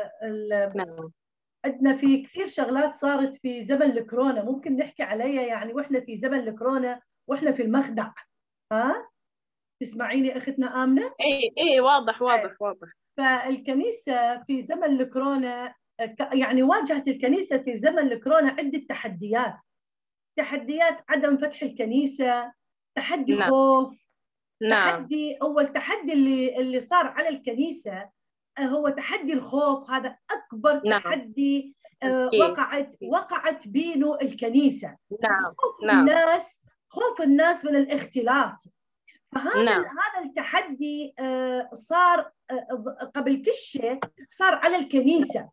نعم. عندنا في كثير شغلات صارت في زمن الكورونا ممكن نحكي عليها، يعني وإحنا في زمن الكورونا وإحنا في المخدع. ها تسمعيني أختنا آمنة؟ إيه إيه واضح واضح واضح. فالكنيسة في زمن الكورونا يعني واجهت الكنيسة في زمن الكورونا عدة تحديات. تحديات عدم فتح الكنيسة، تحدي نعم. خوف. نعم. تحدي أول تحدي اللي اللي صار على الكنيسة هو تحدي الخوف. هذا أكبر نعم. تحدي أكيد. وقعت وقعت بينه الكنيسة. نعم. خوف نعم. الناس خوف الناس من الاختلاط. فهذا نعم. هذا التحدي صار قبل كل شيء صار على الكنيسة.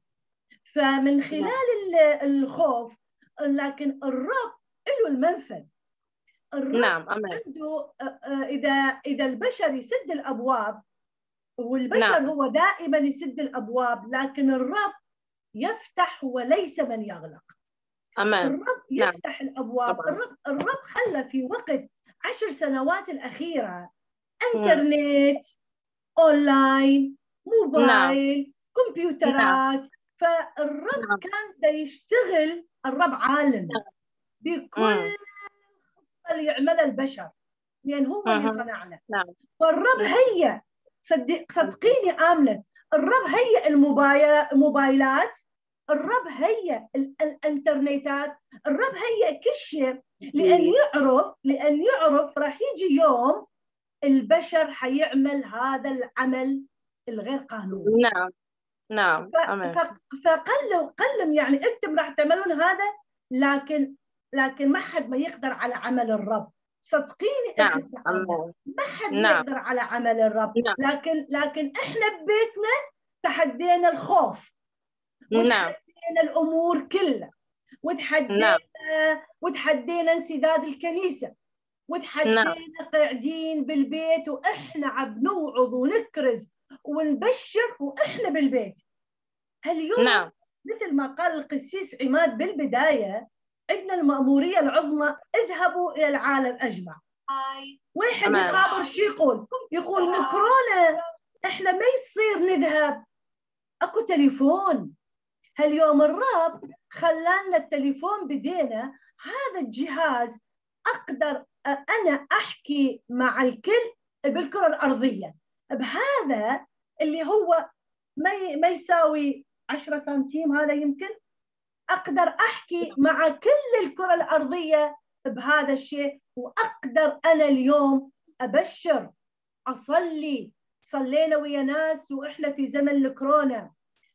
فمن خلال الخوف، لكن الرب له المنفذ. الرب نعم. أمين. عنده إذا إذا البشر يسد الأبواب، والبشر نعم. هو دائما يسد الأبواب، لكن الرب يفتح وليس من يغلق. أمين. الرب يفتح نعم. الأبواب. طبعا. الرب الرب خلى في وقت عشر سنوات الأخيرة انترنت، اونلاين، موبايل، نعم. كمبيوترات. نعم. فالرب نعم. كان يشتغل. الرب عالم نعم. بكل اللي يعمله البشر، لأن هو اللي صنعنا. نعم. فالرب نعم. هي صدق صدقيني آمنة، الرب هي الموبايلات، الرب هي الانترنتات، الرب هي كل شيء، لأن يعرف لأن يعرف راح يجي يوم البشر حيعمل هذا العمل الغير قانوني. نعم. نعم. فقلم قلم يعني انتم راح تعملون هذا، لكن لكن ما حد ما يقدر على عمل الرب. صدقيني نعم. اختي، ما حد نعم. يقدر على عمل الرب. نعم. لكن لكن احنا ببيتنا تحدينا الخوف، وتحدينا نعم. الامور كلها، وتحدينا نعم. وتحدينا انسداد الكنيسه، وتحدينا نعم. قاعدين بالبيت واحنا عم نوعظ ونكرز ونبشر واحنا بالبيت. هاليوم نعم. مثل ما قال القسيس عماد بالبدايه، عندنا المأموريه العظمى اذهبوا الى العالم اجمع. واحد يخابر شو يقول؟ يقول من كورونا احنا ما يصير نذهب، اكو تليفون. هاليوم الرب خلانا التليفون بدينا، هذا الجهاز اقدر انا احكي مع الكل بالكره الارضيه بهذا اللي هو ما ما يساوي عشرة سنتيم، هذا يمكن اقدر احكي مع كل الكره الارضيه بهذا الشيء، واقدر انا اليوم ابشر، اصلي. صلينا ويا ناس واحنا في زمن الكورونا،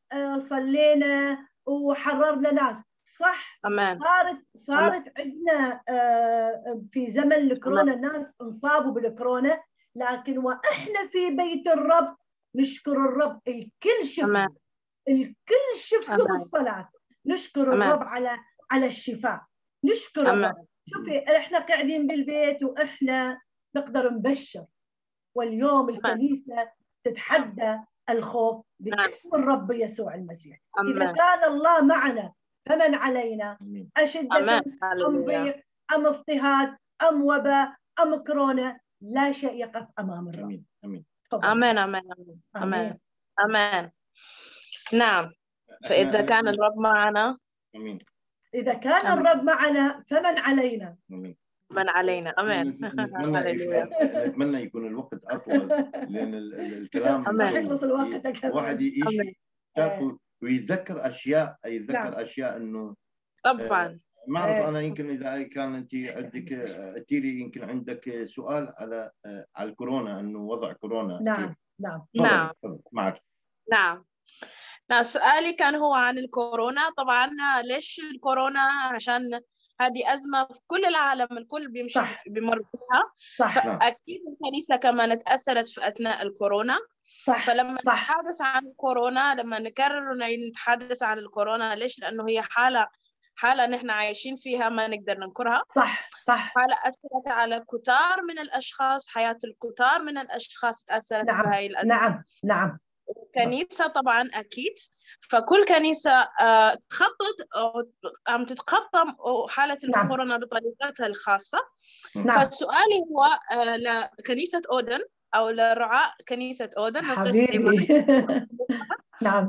صلينا وحررنا ناس، صح. أمان. صارت صارت عندنا في زمن الكورونا ناس انصابوا بالكورونا، لكن واحنا في بيت الرب نشكر الرب الكل شفنا، الكل شفنا بالصلاة. نشكر أمان. الرب على على الشفاء، نشكر أمان. الرب. شوفي احنا قاعدين بالبيت واحنا نقدر نبشر، واليوم أمان. الكنيسة تتحدى الخوف باسم الرب يسوع المسيح. أمان. إذا كان الله معنا فمن علينا؟ أشدة أم ضيق أم اضطهاد أم وباء أم كورونا، لا شيء يقف أمام الرب. أمين. أمين. أمان. أمان. أمان. أمان. نعم. فإذا كان الرب معنا، أمين. إذا كان أمين. الرب معنا فمن علينا؟ أمين. من علينا. أمان. نتمنى نتمنى يكون الوقت أطول، لأن الكلام يخلص الوقت. واحد يعيش ويتذكر أشياء يتذكر نعم. أشياء إنه طبعا ما اعرف انا يمكن اذا كان انت عندك قلت لي يمكن عندك سؤال على على الكورونا، انه وضع كورونا. نعم نعم نعم معك. نعم نعم سؤالي كان هو عن الكورونا. طبعا ليش الكورونا؟ عشان هذه أزمة في كل العالم، الكل بيمشي صح. بمر فيها. صح. فأكيد الكنيسة كمان تأثرت في أثناء الكورونا. صح. فلما صح. نتحدث عن الكورونا، لما نكرر ونعيد نتحدث عن الكورونا، ليش؟ لأنه هي حالة حالة نحن عايشين فيها ما نقدر ننكرها. صح. صح. حالة أثرت على كتار من الأشخاص، حياة الكتار من الأشخاص تأثرت نعم. بهاي الأزمة. نعم نعم. الكنيسة طبعا أكيد، فكل كنيسة آه تخطط أو عم تتخطى حالة نعم. الكورونا بطريقتها الخاصة. نعم. فالسؤال هو آه لكنيسة أودن أو لرعاة كنيسة أودن حبيبي. نعم.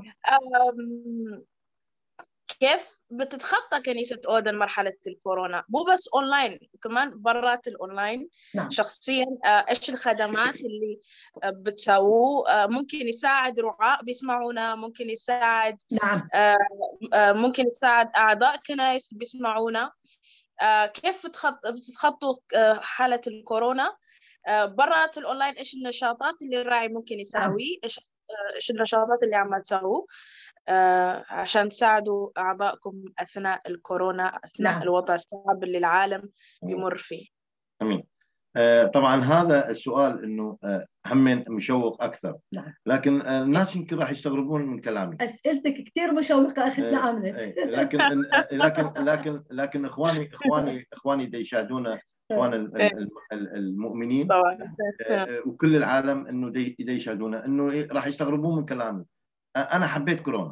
كيف بتتخطى كنيسة أودن مرحلة الكورونا؟ مو بس أونلاين، كمان برات الأونلاين. نعم. شخصيا إيش الخدمات اللي بتسووه؟ ممكن يساعد رعاة بيسمعونا، ممكن يساعد نعم. ممكن يساعد أعضاء كنائس بيسمعونا. كيف بتتخطوا حالة الكورونا؟ برات الأونلاين إيش النشاطات اللي الراعي ممكن يساوي؟ إيش إيش النشاطات اللي عم تسووه آه عشان تساعدوا أعضائكم أثناء الكورونا، أثناء نعم. الوضع الصعب اللي العالم بيمر فيه؟ أمين. آه طبعا هذا السؤال إنه آه هم مشوق أكثر. نعم. لكن آه الناس يمكن راح يستغربون من كلامي. أسئلتك كثير مشوقة أختنا آه آمنة. آه لكن آه لكن لكن لكن إخواني إخواني إخواني دي يشاهدونا، إخوان المؤمنين آه وكل العالم إنه دي دي يشاهدونا، إنه راح يستغربون من كلامي. آه أنا حبيت كورونا.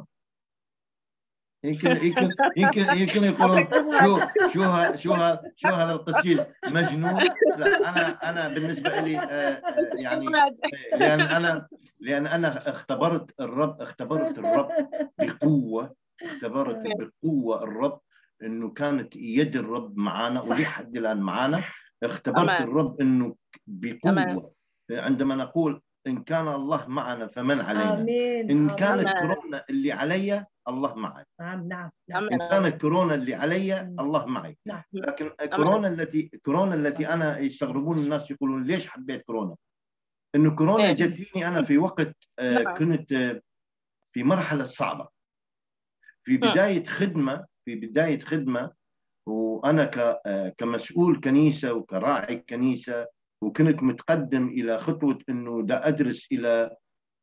يمكن يمكن يمكن يمكن يقولون شو شو ها شو ها شو هذا القسيس مجنون. لا انا انا بالنسبه لي يعني لان انا لان انا اختبرت الرب اختبرت الرب بقوه اختبرت بقوه الرب، انه كانت يد الرب معنا ولحد الان معنا. اختبرت الرب انه بقوه. عندما نقول ان كان الله معنا فمن علينا. آمين. ان آمين. كانت كورونا اللي علي الله معي. نعم نعم. إن كانت كورونا اللي علي الله معي. نعم. لكن كورونا التي كورونا التي أنا يستغربون الناس يقولون ليش حبيت كورونا؟ إنه كورونا جتني أنا في وقت كنت في مرحلة صعبة، في بداية خدمة في بداية خدمة وأنا كمسؤول كنيسة وكراعي كنيسة، وكنت متقدم إلى خطوة إنه دا أدرس إلى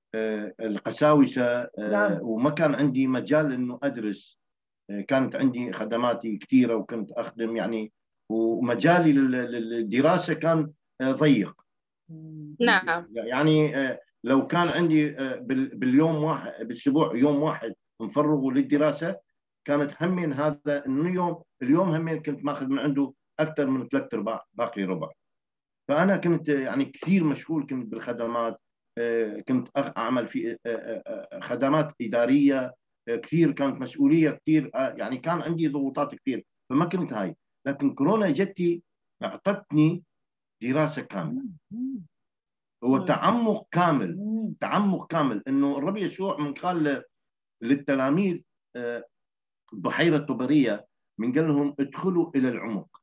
القساوسة. نعم. وما كان عندي مجال إنه أدرس، كانت عندي خدماتي كثيرة وكنت أخدم يعني، ومجالي للدراسة كان ضيق. نعم. يعني لو كان عندي باليوم واحد بالأسبوع يوم واحد نفرغه للدراسة، كانت همين هذا إنه يوم اليوم همين كنت ماخذ من عنده أكثر من ثلاث أرباع باقي ربع. فأنا كنت يعني كثير مشغول كنت بالخدمات، كنت أعمل في خدمات إدارية كثير، كانت مسؤولية كثير، يعني كان عندي ضغوطات كثير، فما كنت هاي. لكن كورونا جتي أعطتني دراسة كاملة وتعمق كامل تعمق كامل إنه الرب يسوع من قال للتلاميذ بحيرة طبرية، من قال لهم ادخلوا إلى العمق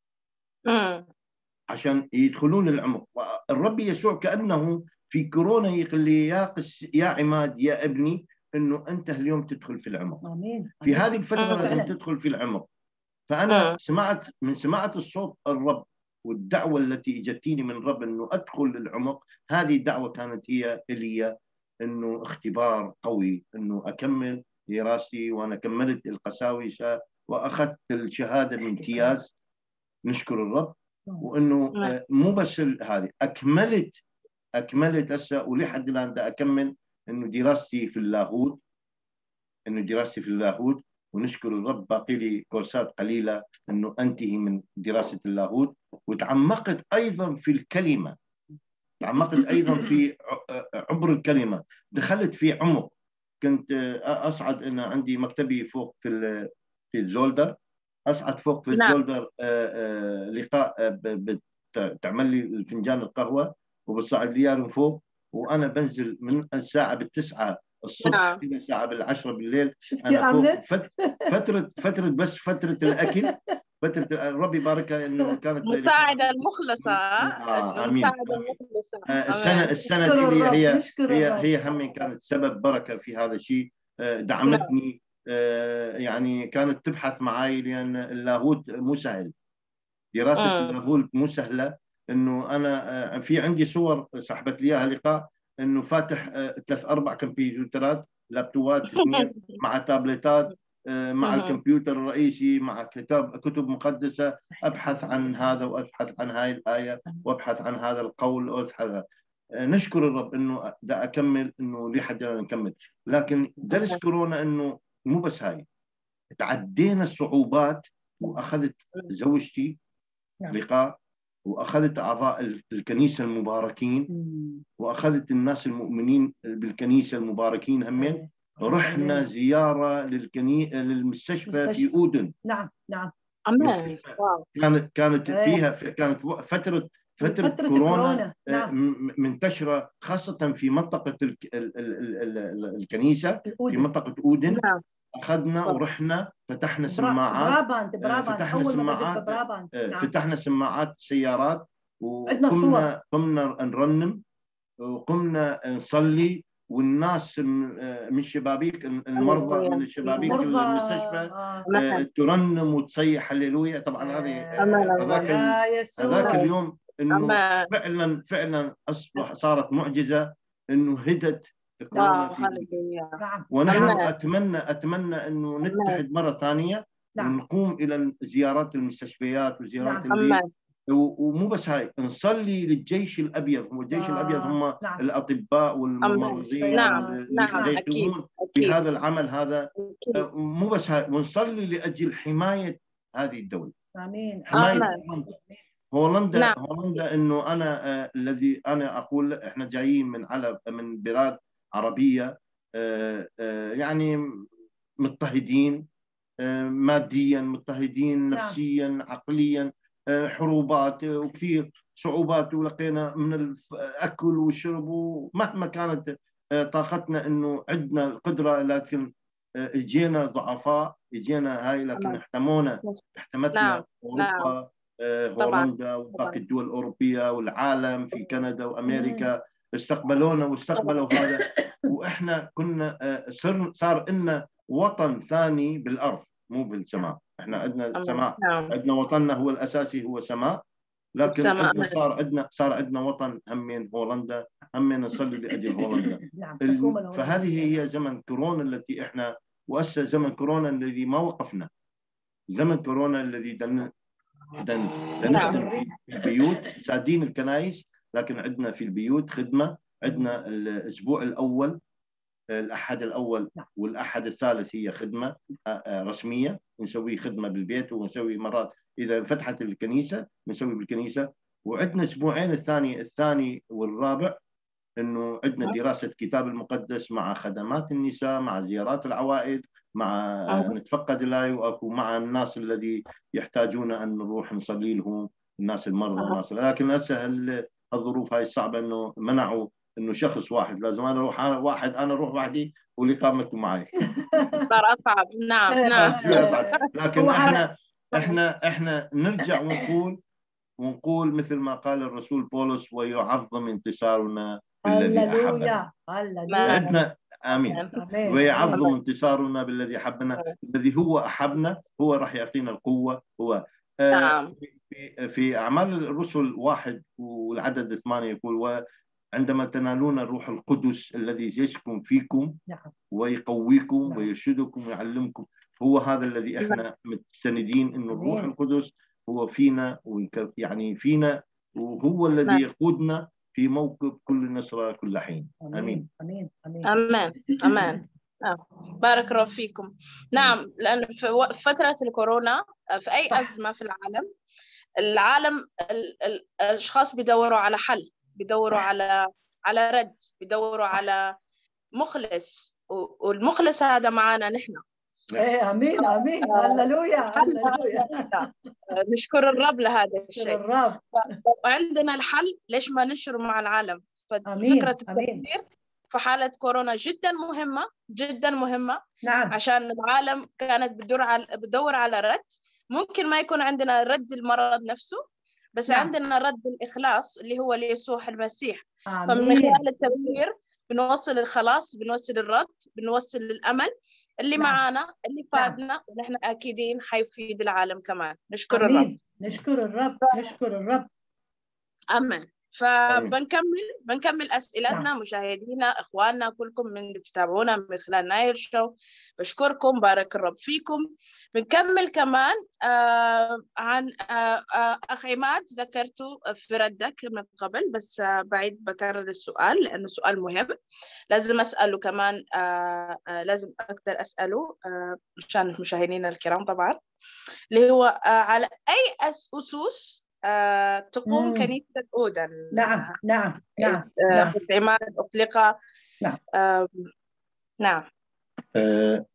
عشان يدخلون العمق. الرب يسوع كأنه في كورونا يقول لي يا قس يا عماد يا ابني انه انت اليوم تدخل في العمق. آمين. في هذه الفتره لازم تدخل في العمق. فانا سمعت من سمعت الصوت الرب والدعوه التي اجتني من الرب انه ادخل للعمق. هذه الدعوه كانت هي الي انه اختبار قوي انه اكمل دراستي، وانا كملت القساوسه واخذت الشهاده بامتياز، نشكر الرب. وانه مو بس هذه اكملت اكملت هسه ولحد الان دا اكمل انه دراستي في اللاهوت انه دراستي في اللاهوت ونشكر الرب باقي لي كورسات قليله انه انتهي من دراسه اللاهوت. وتعمقت ايضا في الكلمه، تعمقت ايضا في عبر الكلمه، دخلت في عمق. كنت اصعد ان عندي مكتبي فوق في في الزولدر، اصعد فوق في الزولدر لقاء تعمل لي فنجان القهوه وبتصعد لي من فوق، وانا بنزل من الساعه بالتسعه الصبح إلى الساعة بالعشرة بالليل شفتي أنا فوق عملت؟ فترة فترة بس فترة الأكل، فترة ربي باركها إنه كانت مساعدة المخلصة. آه آمين. المساعدة المخلصة. آه السنة السنة نشكر دي هي الرب، هي نشكر هي, الرب. هي هم كانت سبب بركة في هذا الشيء. آه دعمتني، آه يعني كانت تبحث معي، لأن اللاهوت مو سهل، دراسة مم. اللاهوت مو سهلة. إنه أنا آه في عندي صور سحبت لي إياها لقاء، إنه فاتح آه ثلاث أربع كمبيوترات، لابتوبات اثنين مع تابلتات، مع الكمبيوتر الرئيسي، مع كتاب كتب مقدسة، أبحث عن هذا وأبحث عن هاي الآية وأبحث عن هذا القول وأبحث. نشكر الرب إنه دا أكمل، إنه لي حد نكمل. لكن درس كورونا إنه مو بس هاي، تعدينا الصعوبات، وأخذت زوجتي لقاء، وأخذت أعضاء الكنيسة المباركين، وأخذت الناس المؤمنين بالكنيسة المباركين همين. رحنا زيارة للكني... للمستشفى في أودن. نعم نعم. كانت كانت فيها كانت فترة فترة, فترة كورونا, كورونا. نعم. منتشرة خاصة في منطقة ال... ال... ال... ال... الكنيسة في منطقة أودن. نعم. أخذنا ورحنا فتحنا سماعات برابانت برابانت فتحنا أول سماعات نعم. فتحنا سماعات سيارات، وقمنا قمنا نرنم، وقمنا نصلي، والناس من الشبابيك المرضى من الشبابيك المستشفى آه. ترنم وتصيح هللويا. طبعا هذه هذاك هذاك اليوم انه فعلا فعلا اصبح صارت معجزه انه هدت كورونا في. ونحن اتمنى اتمنى انه نتحد مره ثانيه ونقوم الى زيارات المستشفيات وزيارات اللي ومو بس هاي، نصلي للجيش الابيض. هو الجيش آه. الابيض هم نعم. الاطباء والممرضين نعم. نعم. اللي يقومون بهذا العمل هذا. أكيد. مو بس هاي، ونصلي لاجل حمايه هذه الدوله. امين. حمايه هولندا. هولندا نعم. هولندا انه انا آه الذي انا اقول احنا جايين من على من بلاد عربيه آه آه يعني مضطهدين آه ماديا، مضطهدين نفسيا، نعم. عقليا، حروبات وكثير صعوبات، ولقينا من الأكل والشرب، ومهما كانت طاقتنا إنه عندنا القدرة، لكن اجينا ضعفاء، اجينا هاي، لكن احتمونا احتمتنا نعم. أوروبا نعم. هولندا وباقي الدول الأوروبية والعالم في كندا وأمريكا استقبلونا واستقبلوا هذا، وإحنا كنا صار صار لنا وطن ثاني بالأرض مو بالسماء. احنا عندنا السماء، عندنا وطننا هو الاساسي هو سماء، لكن عندنا صار عندنا صار عندنا وطن همين هولندا، همين نصلي لاجل هولندا. فهذه هي زمن كورونا التي احنا واسى زمن كورونا الذي ما وقفنا، زمن كورونا الذي دن دن دن في البيوت سادين الكنائس، لكن عندنا في البيوت خدمه. عندنا الاسبوع الاول الأحد الأول والأحد الثالث هي خدمة رسمية، نسوي خدمة بالبيت، ونسوي مرات إذا فتحت الكنيسة نسوي بالكنيسة. وعندنا أسبوعين الثاني الثاني والرابع إنه عندنا دراسة كتاب المقدس مع خدمات النساء، مع زيارات العوائد، مع نتفقد الآي، وأكو مع الناس الذي يحتاجون أن نروح نصلي لهم، الناس المرضى والناس. لكن هسه الظروف هاي الصعبة إنه منعوا انه شخص واحد، لازم انا اروح أنا واحد انا اروح وحدي والاقامه معي. صار اصعب. نعم نعم. اصعب. لكن احنا احنا احنا نرجع ونقول ونقول مثل ما قال الرسول بولس: ويعظم انتصارنا بالذي احبنا. عندنا امين. ويعظم انتصارنا بالذي احبنا. الذي هو احبنا هو راح يعطينا القوه. هو آه في, في اعمال الرسل واحد والعدد ثمانيه يقول: عندما تنالون الروح القدس الذي يسكن فيكم ويقويكم ويرشدكم ويعلمكم. هو هذا الذي احنا متسندين، انه الروح القدس هو فينا، يعني فينا، وهو الذي يقودنا في موكب كل نصرة كل حين. امين امين امين امين امين. آه. بارك الله فيكم. نعم، لأن في فترة الكورونا في أي صح. أزمة في العالم العالم الأشخاص بيدوروا على حل، بيدوروا صح. على على رد، بيدوروا صح. على مخلص، والمخلص هذا معانا نحن. ايه امين امين. هللويا هللويا. نشكر الرب لهذا الشيء. الرب. وعندنا الحل، ليش ما ننشره مع العالم؟ ففكرة التفكير في حالة كورونا جدا مهمة جدا مهمة. نعم. عشان العالم كانت بتدور على بتدور على رد. ممكن ما يكون عندنا رد المرض نفسه، بس نعم. عندنا رد الإخلاص اللي هو ليسوع المسيح. آمين. فمن خلال التفكير بنوصل الخلاص، بنوصل الرد، بنوصل الأمل اللي نعم. معانا اللي نعم. فادنا، ونحن أكيدين حيفيد العالم كمان. نشكر آمين. الرب. نشكر الرب. نشكر الرب. أمين. فبنكمل بنكمل أسئلتنا. نعم. مشاهدينا، إخواننا، كلكم من بتتابعونا من خلال نايل شو، بشكركم، بارك الرب فيكم. بنكمل كمان آه عن آه آه أخ عماد، ذكرته في ردك من قبل، بس آه بعيد بكرر السؤال لأنه سؤال مهم. لازم أسأله كمان، آه آه لازم أقدر أسأله آه مشان مشاهدينا الكرام طبعا، اللي هو آه على أي أسس آه تقوم مم. كنيسة أودا؟ نعم. نعم. نعم. آه نعم. أخت عماد أطلق. نعم. آه نعم. آه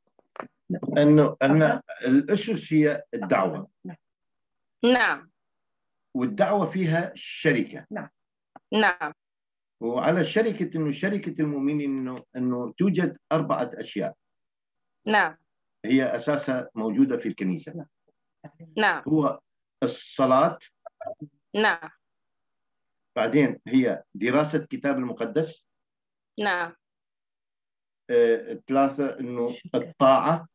انه ان الاسس هي الدعوه. نعم. والدعوه فيها شركه. نعم. نعم. وعلى الشركه انه شركه المؤمنين انه انه توجد اربعه اشياء. نعم. هي اساسها موجوده في الكنيسه. نعم. هو الصلاه. نعم. بعدين هي دراسه الكتاب المقدس. نعم. آه، ثلاثه انه الطاعه.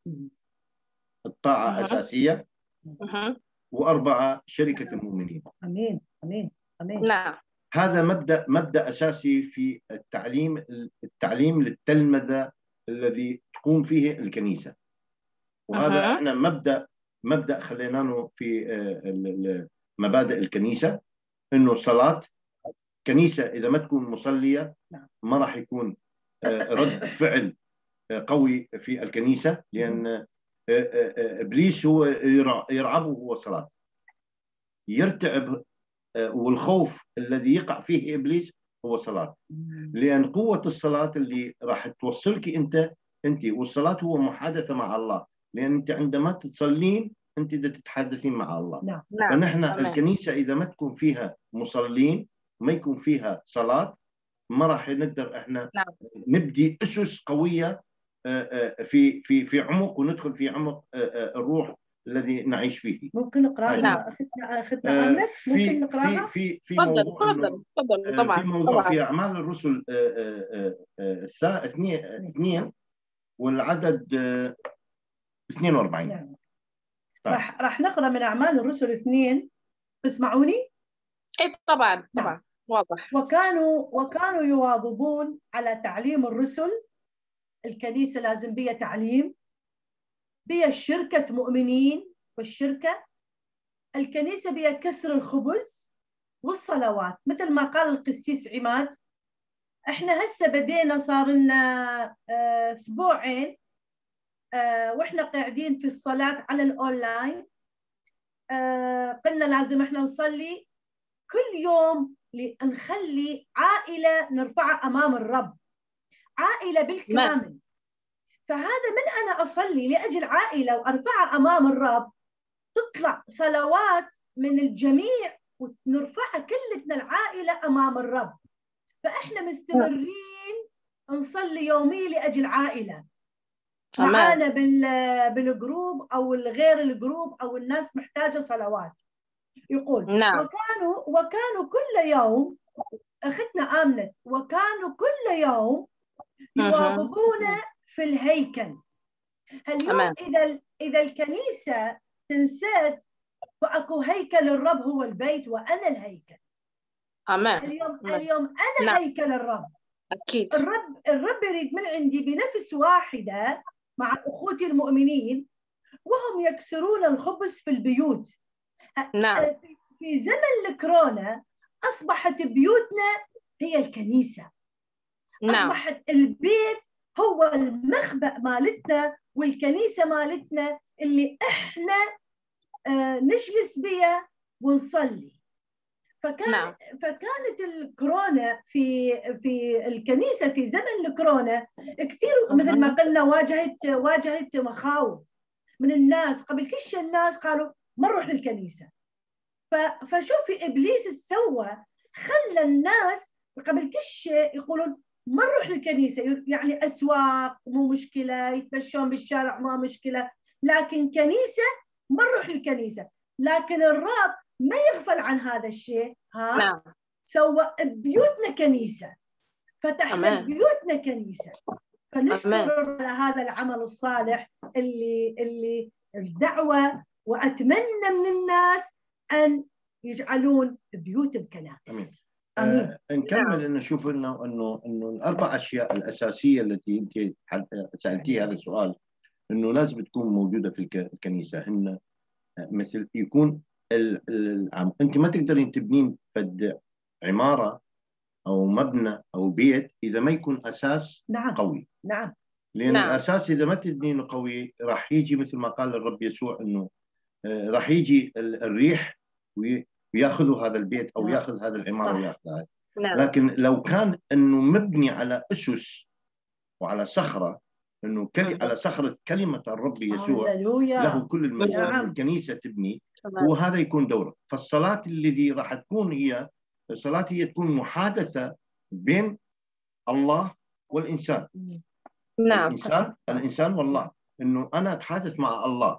الطاعه مه. اساسيه. مه. واربعه شركه المؤمنين. امين. امين. امين. نعم. هذا مبدا مبدا اساسي في التعليم التعليم للتلمذه الذي تقوم فيه الكنيسه. وهذا مه. احنا مبدا مبدا خليناه في آه، مبادئ الكنيسه، انه الصلاه. كنيسه اذا ما تكون مصليه ما راح يكون آه، رد فعل آه، قوي في الكنيسه، لان آه، آه، ابليس هو يرعبه هو الصلاه. يرتعب والخوف الذي يقع فيه ابليس هو الصلاه، لان قوه الصلاه اللي راح توصلك انت انت والصلاه هو محادثه مع الله، لان انت عندما تصلين انت بدك تتحدثين مع الله. نعم. فنحن أمين. الكنيسه اذا ما تكون فيها مصلين وما يكون فيها صلاه ما راح نقدر احنا نعم. نبدي اسس قويه في في في عمق، وندخل في عمق الروح الذي نعيش فيه. ممكن نقراها نعم. اختنا اختنا امنت؟ ممكن في نقراها؟ في في في تفضل موضوع تفضل انه تفضل. في طبعا موضوع طبعا. في اعمال الرسل الساعه اثنين اثنين والعدد آه، اثنين وأربعين. نعم. طيب. راح راح نقرا من اعمال الرسل اثنين. تسمعوني؟ اي طبعا نعم. طبعا واضح. وكانوا وكانوا يواظبون على تعليم الرسل. الكنيسه لازم بيها تعليم، بيها شركه مؤمنين، والشركه الكنيسه بيها كسر الخبز والصلوات مثل ما قال القسيس عماد. احنا هسه بدينا صار لنا اسبوعين أه واحنا قاعدين في الصلاه على الاونلاين. أه قلنا لازم احنا نصلي كل يوم لنخلي عائله نرفعها امام الرب، عائله بالكامل. فهذا من انا اصلي لاجل عائله وارفعها امام الرب تطلع صلوات من الجميع ونرفعها كلتنا العائله امام الرب. فاحنا مستمرين نصلي يومي لاجل عائله معانا بالجروب او الغير الجروب او الناس محتاجه صلوات. يقول نعم. وكانوا وكانوا كل يوم اختنا امنت وكانوا كل يوم يواظبون في الهيكل. اليوم أمان. اذا اذا الكنيسه تنسات فاكو هيكل الرب هو البيت وانا الهيكل. أمان. اليوم أمان. اليوم انا نعم. هيكل الرب. اكيد. الرب الرب يريد من عندي بنفس واحده مع اخوتي المؤمنين وهم يكسرون الخبز في البيوت. نعم. في زمن الكورونا اصبحت بيوتنا هي الكنيسه. نعم. اصبحت البيت هو المخبأ مالتنا والكنيسه مالتنا اللي احنا آه نجلس بها ونصلي. فكان نعم. فكانت الكورونا في في الكنيسه في زمن الكورونا كثير مثل ما قلنا واجهت واجهت مخاوف من الناس. قبل كل شيء الناس قالوا ما نروح للكنيسه. فشوفي ابليس سوى خلى الناس قبل كل شيء يقولون ما نروح للكنيسة، يعني أسواق مو مشكلة، يتمشون بالشارع ما مشكلة، لكن كنيسة ما نروح للكنيسة. لكن الرب ما يغفل عن هذا الشيء، ها نعم. سوى بيوتنا كنيسة، فتح لنا أمان. بيوتنا كنيسة. فنشكر أمان. على هذا العمل الصالح اللي اللي الدعوة، وأتمنى من الناس أن يجعلون بيوتهم كنائس. امين. امين. آه نكمل انه نشوف انه انه انه الاربع اشياء الاساسيه التي انت سالتي هذا السؤال انه لازم تكون موجوده في الكنيسه، ان مثل يكون ال ال انت ما تقدرين تبنين فد عماره او مبنى او بيت اذا ما يكون اساس نعم. قوي. نعم. لان نعم. الاساس اذا ما تبنينه قوي راح يجي مثل ما قال الرب يسوع انه راح يجي الريح وياخذوا هذا البيت او نعم. ياخذ هذا العماره وياخذها. نعم. لكن لو كان انه مبني على اسس وعلى صخره، انه كلي على صخره كلمه الرب يسوع هللويا. له كل المجد، نعم. الكنيسه تبني، تمام. وهذا يكون دوره. فالصلاه الذي راح تكون هي الصلاه هي تكون محادثه بين الله والانسان. نعم. الانسان الانسان والله، انه انا اتحدث مع الله،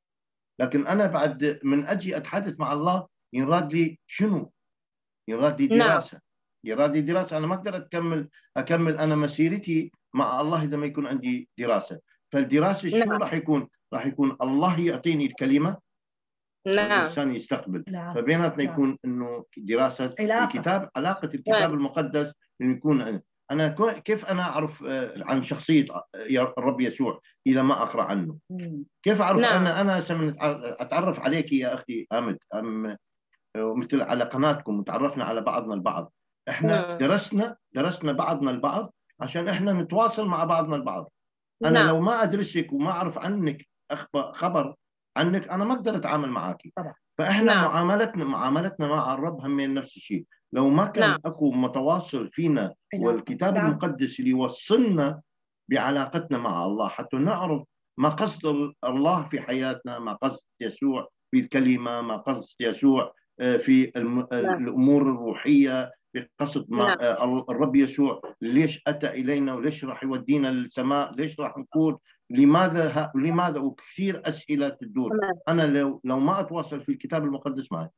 لكن انا بعد من اجي اتحدث مع الله يراد لي شنو؟ يراد لي نعم. دراسه، يراد لي دراسه. انا ما اقدر اكمل اكمل انا مسيرتي مع الله اذا ما يكون عندي دراسه. فالدراسه شنو نعم. راح يكون؟ راح يكون الله يعطيني الكلمه نعم. والانسان يستقبل. نعم. فبيناتنا نعم. يكون انه دراسه علاقة. الكتاب، علاقه الكتاب نعم. المقدس، انه يكون انا كيف انا اعرف عن شخصيه الرب يسوع اذا ما اقرا عنه؟ كيف اعرف؟ نعم. انا انا اتعرف عليك يا اختي امد، أم مثل على قناتكم وتعرفنا على بعضنا البعض. احنا نعم. درسنا درسنا بعضنا البعض عشان احنا نتواصل مع بعضنا البعض. انا نعم. لو ما ادرسك وما اعرف عنك خبر عنك انا ما اقدر اتعامل معك. فاحنا نعم. معاملتنا معاملتنا مع الرب هم نفس الشيء. لو ما كان نعم. اكو متواصل فينا والكتاب نعم. المقدس اللي يوصلنا بعلاقتنا مع الله حتى نعرف ما قصد الله في حياتنا، ما قصد يسوع في الكلمة، ما قصد يسوع في الأمور الروحية، بقصد ما نعم. الرب يسوع ليش أتى إلينا وليش راح يودينا للسماء، ليش راح نكون، لماذا لماذا وكثير أسئلة تدور. نعم. أنا لو لو ما أتواصل في الكتاب المقدس معي.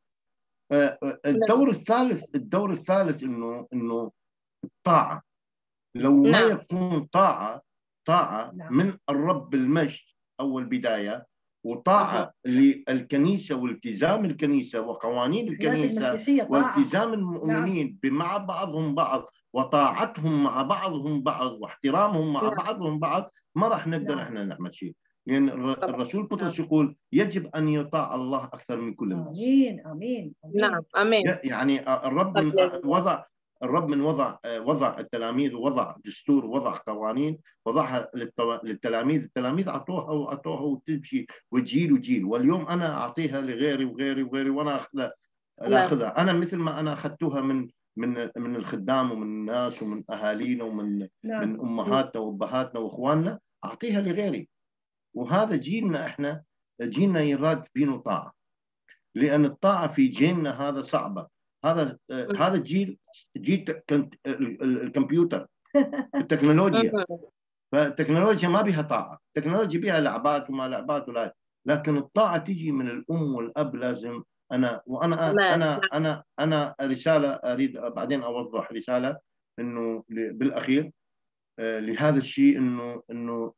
الدور الثالث الدور الثالث إنه إنه الطاعة. لو ما نعم. يكون طاعة طاعة نعم. من الرب المجد أول بداية، وطاعة للكنيسة والتزام الكنيسة وقوانين الكنيسة والتزام المؤمنين نعم. مع بعضهم بعض وطاعتهم مع بعضهم بعض واحترامهم مع نعم. بعضهم بعض، ما راح نقدر نعم. احنا نعمل شيء. لأن يعني الرسول بطرس نعم. يقول يجب أن يطاع الله أكثر من كل الناس. آمين آمين. نعم آمين. يعني الرب من وضع الرب من وضع وضع التلاميذ ووضع دستور ووضع قوانين وضعها للتلاميذ، التلاميذ اعطوها واعطوها وتمشي وجيل وجيل، واليوم انا اعطيها لغيري وغيري وغيري وانا اخذها اخذها انا مثل ما انا اخذتها من من من الخدام ومن الناس ومن اهالينا ومن نعم. من امهاتنا وابهاتنا واخواننا اعطيها لغيري. وهذا جيلنا احنا، جيلنا يراد بينه طاعه، لان الطاعه في جيلنا هذا صعبه. هذا هذا الجيل جيل الكمبيوتر التكنولوجيا. فالتكنولوجيا ما بها طاعه، التكنولوجيا بها لعبات وما لعبات ولا، لكن الطاعه تيجي من الام والاب. لازم انا وانا انا انا انا رساله اريد بعدين اوضح رساله انه بالاخير لهذا الشيء، انه انه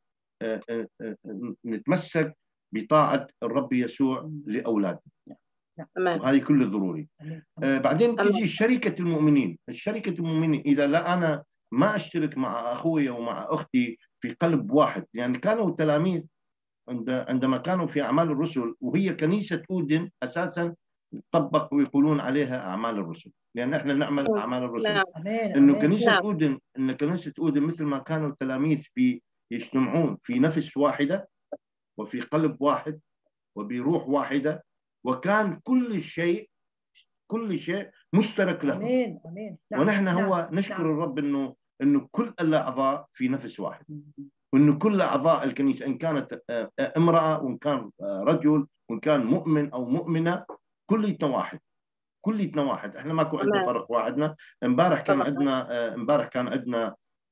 نتمسك بطاعه الرب يسوع لاولادنا، وهذه كل ضروري. آه بعدين تجي شركة المؤمنين. الشركة المؤمنين إذا لا أنا ما أشترك مع أخوي ومع أختي في قلب واحد، يعني كانوا التلاميذ عندما كانوا في أعمال الرسل، وهي كنيسة أودن أساسا طبق ويقولون عليها أعمال الرسل، لأن إحنا نعمل أعمال الرسل. إنه كنيسة أودن إن كنيسة أودن مثل ما كانوا التلاميذ في يجتمعون في نفس واحدة وفي قلب واحد وبروح واحدة، وكان كل شيء كل شيء مشترك له. امين امين. نعم. ونحن هو نعم. نشكر نعم. الرب انه انه كل الاعضاء في نفس واحد، وانه كل اعضاء الكنيسه ان كانت امراه وان كان رجل وان كان مؤمن او مؤمنه كلنا واحد، كلنا واحد. احنا ماكو عندنا فرق واحدنا. امبارح كان عندنا امبارح كان عندنا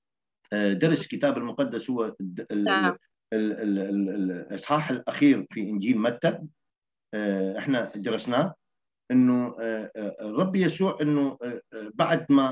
درس كتاب المقدس هو الإصحاح الأخير في إنجيل متى، إحنا درسناه، إنه الرب يسوع إنه بعد ما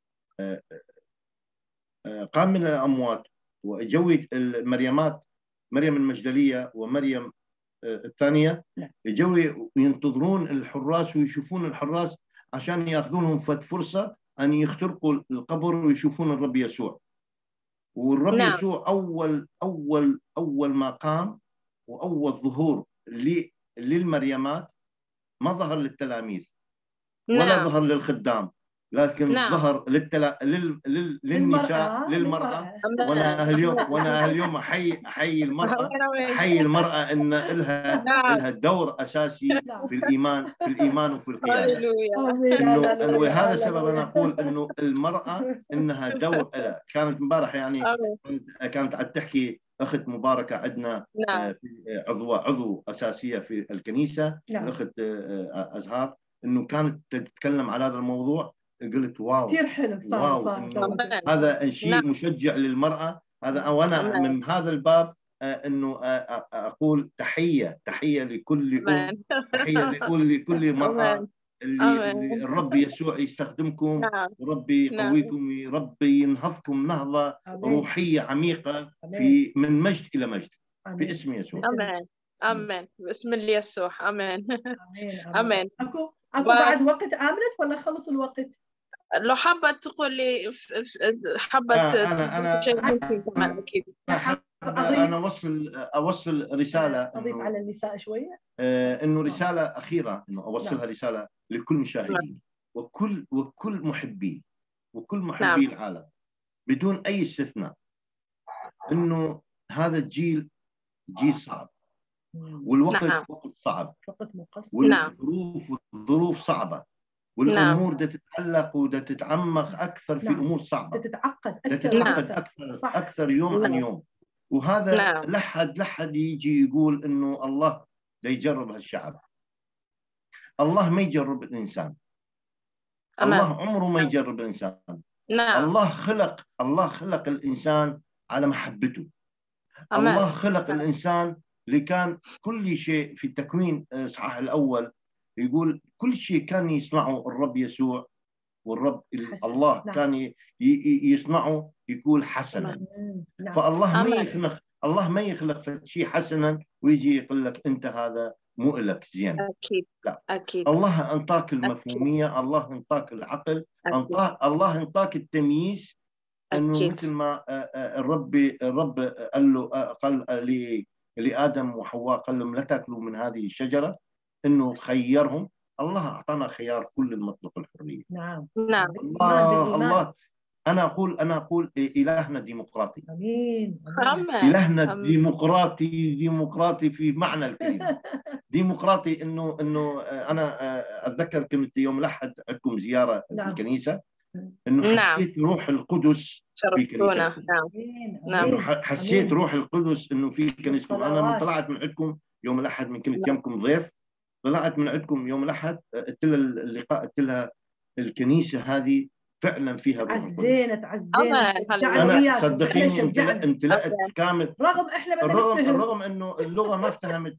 قام من الأموات وجوي المريمات، مريم المجدلية ومريم الثانية، جوي ينتظرون الحراس ويشوفون الحراس عشان يأخذونهم فد فرصة أن يخترقوا القبر ويشوفون الرب يسوع. والرب نعم. يسوع أول أول أول ما قام وأول ظهور للمريمات ما ظهر للتلاميذ ولا نعم. ظهر للخدام، لكن نعم. ظهر للتلا... لل... لل... للنساء للمرأة. وانا اليوم وانا اليوم احيي احيي المرأة احيي المرأة ان لها نعم. لها دور اساسي في الايمان في الايمان وفي القيادة. انه انه ولهذا السبب انا اقول انه المرأة انها دور لها. كانت امبارح يعني كانت عم تحكي اخت مباركة عندنا نعم. عضو عضو اساسية في الكنيسة نعم. الاخت ازهار، انه كانت تتكلم على هذا الموضوع، قلت واو كثير حلو صار صار, صار هذا شيء نعم. مشجع للمرأة هذا. وانا من هذا الباب انه اقول تحية تحية لكل ام، تحية لكل لكل مرأة اللي, اللي الرب يسوع يستخدمكم نعم. وربي يقويكم نعم. ربي ينهضكم نهضة أمين. روحية عميقة أمين. في من مجد إلى مجد أمين. في اسم يسوع أمين أمين باسم يسوع أمين أمين أمين أكو أكو بعد وقت آمنت ولا خلص الوقت؟ لو حابة تقول لي حابة آه أنا أنا أنا, أكيد. أنا, أنا أوصل أوصل رسالة أضيف على النساء شوية آه إنه رسالة أخيرة إنه أوصلها نعم. رسالة لكل مشاهدين وكل وكل محبي وكل محبي نعم. العالم بدون أي استثناء، إنه هذا الجيل جيل صعب والوقت نعم. وقت صعب والظروف والظروف صعبة والامور نعم. بدها تتعلق وبدها تتعمق اكثر في نعم. امور صعبه تتعقد اكثر تتعقد اكثر صح. اكثر يوم نعم. عن يوم. وهذا نعم. لحد لحد يجي يقول انه الله لا يجرب هالشعب. الله ما يجرب الانسان أمان. الله عمره ما يجرب الانسان نعم. الله خلق الله خلق الانسان على محبته أمان. الله خلق أمان. الانسان اللي كان كل شيء في التكوين الاصحاح الاول يقول كل شيء كان يصنعه الرب يسوع والرب حسن. الله نعم. كان يصنعه يقول حسنا نعم. فالله ما يخلق الله ما يخلق شيء حسنا ويجي يقول لك انت هذا مو لك زين. اكيد لا. اكيد الله انطاك المفهوميه أكيد. الله انطاك العقل انطاك الله انطاك التمييز انه مثل ما الرب الرب قال له قال لآدم وحواء قال لهم لا تاكلوا من هذه الشجره، انه خيرهم. الله اعطانا خيار كل مطلق الحريه. نعم نعم الله الله انا اقول انا اقول الهنا ديمقراطي. امين الهنا أمين. ديمقراطي ديمقراطي في معنى الكلمه. ديمقراطي انه انه انا اتذكر كنت يوم الاحد عندكم زياره نعم. في الكنيسه، انه حسيت نعم. روح القدس في كنيستنا. نعم نعم حسيت روح القدس انه في كنيستنا. انا من طلعت من عندكم يوم الاحد من كنت يمكم ضيف، طلعت من عندكم يوم الاحد قلت لها اللقاء قلت لها الكنيسه هذه فعلا فيها روح القدس. عزينت عزينت انا صدقيني امتلأت كامل رغم احنا بدنا الرغم نفهم الرغم انه اللغه ما افتهمت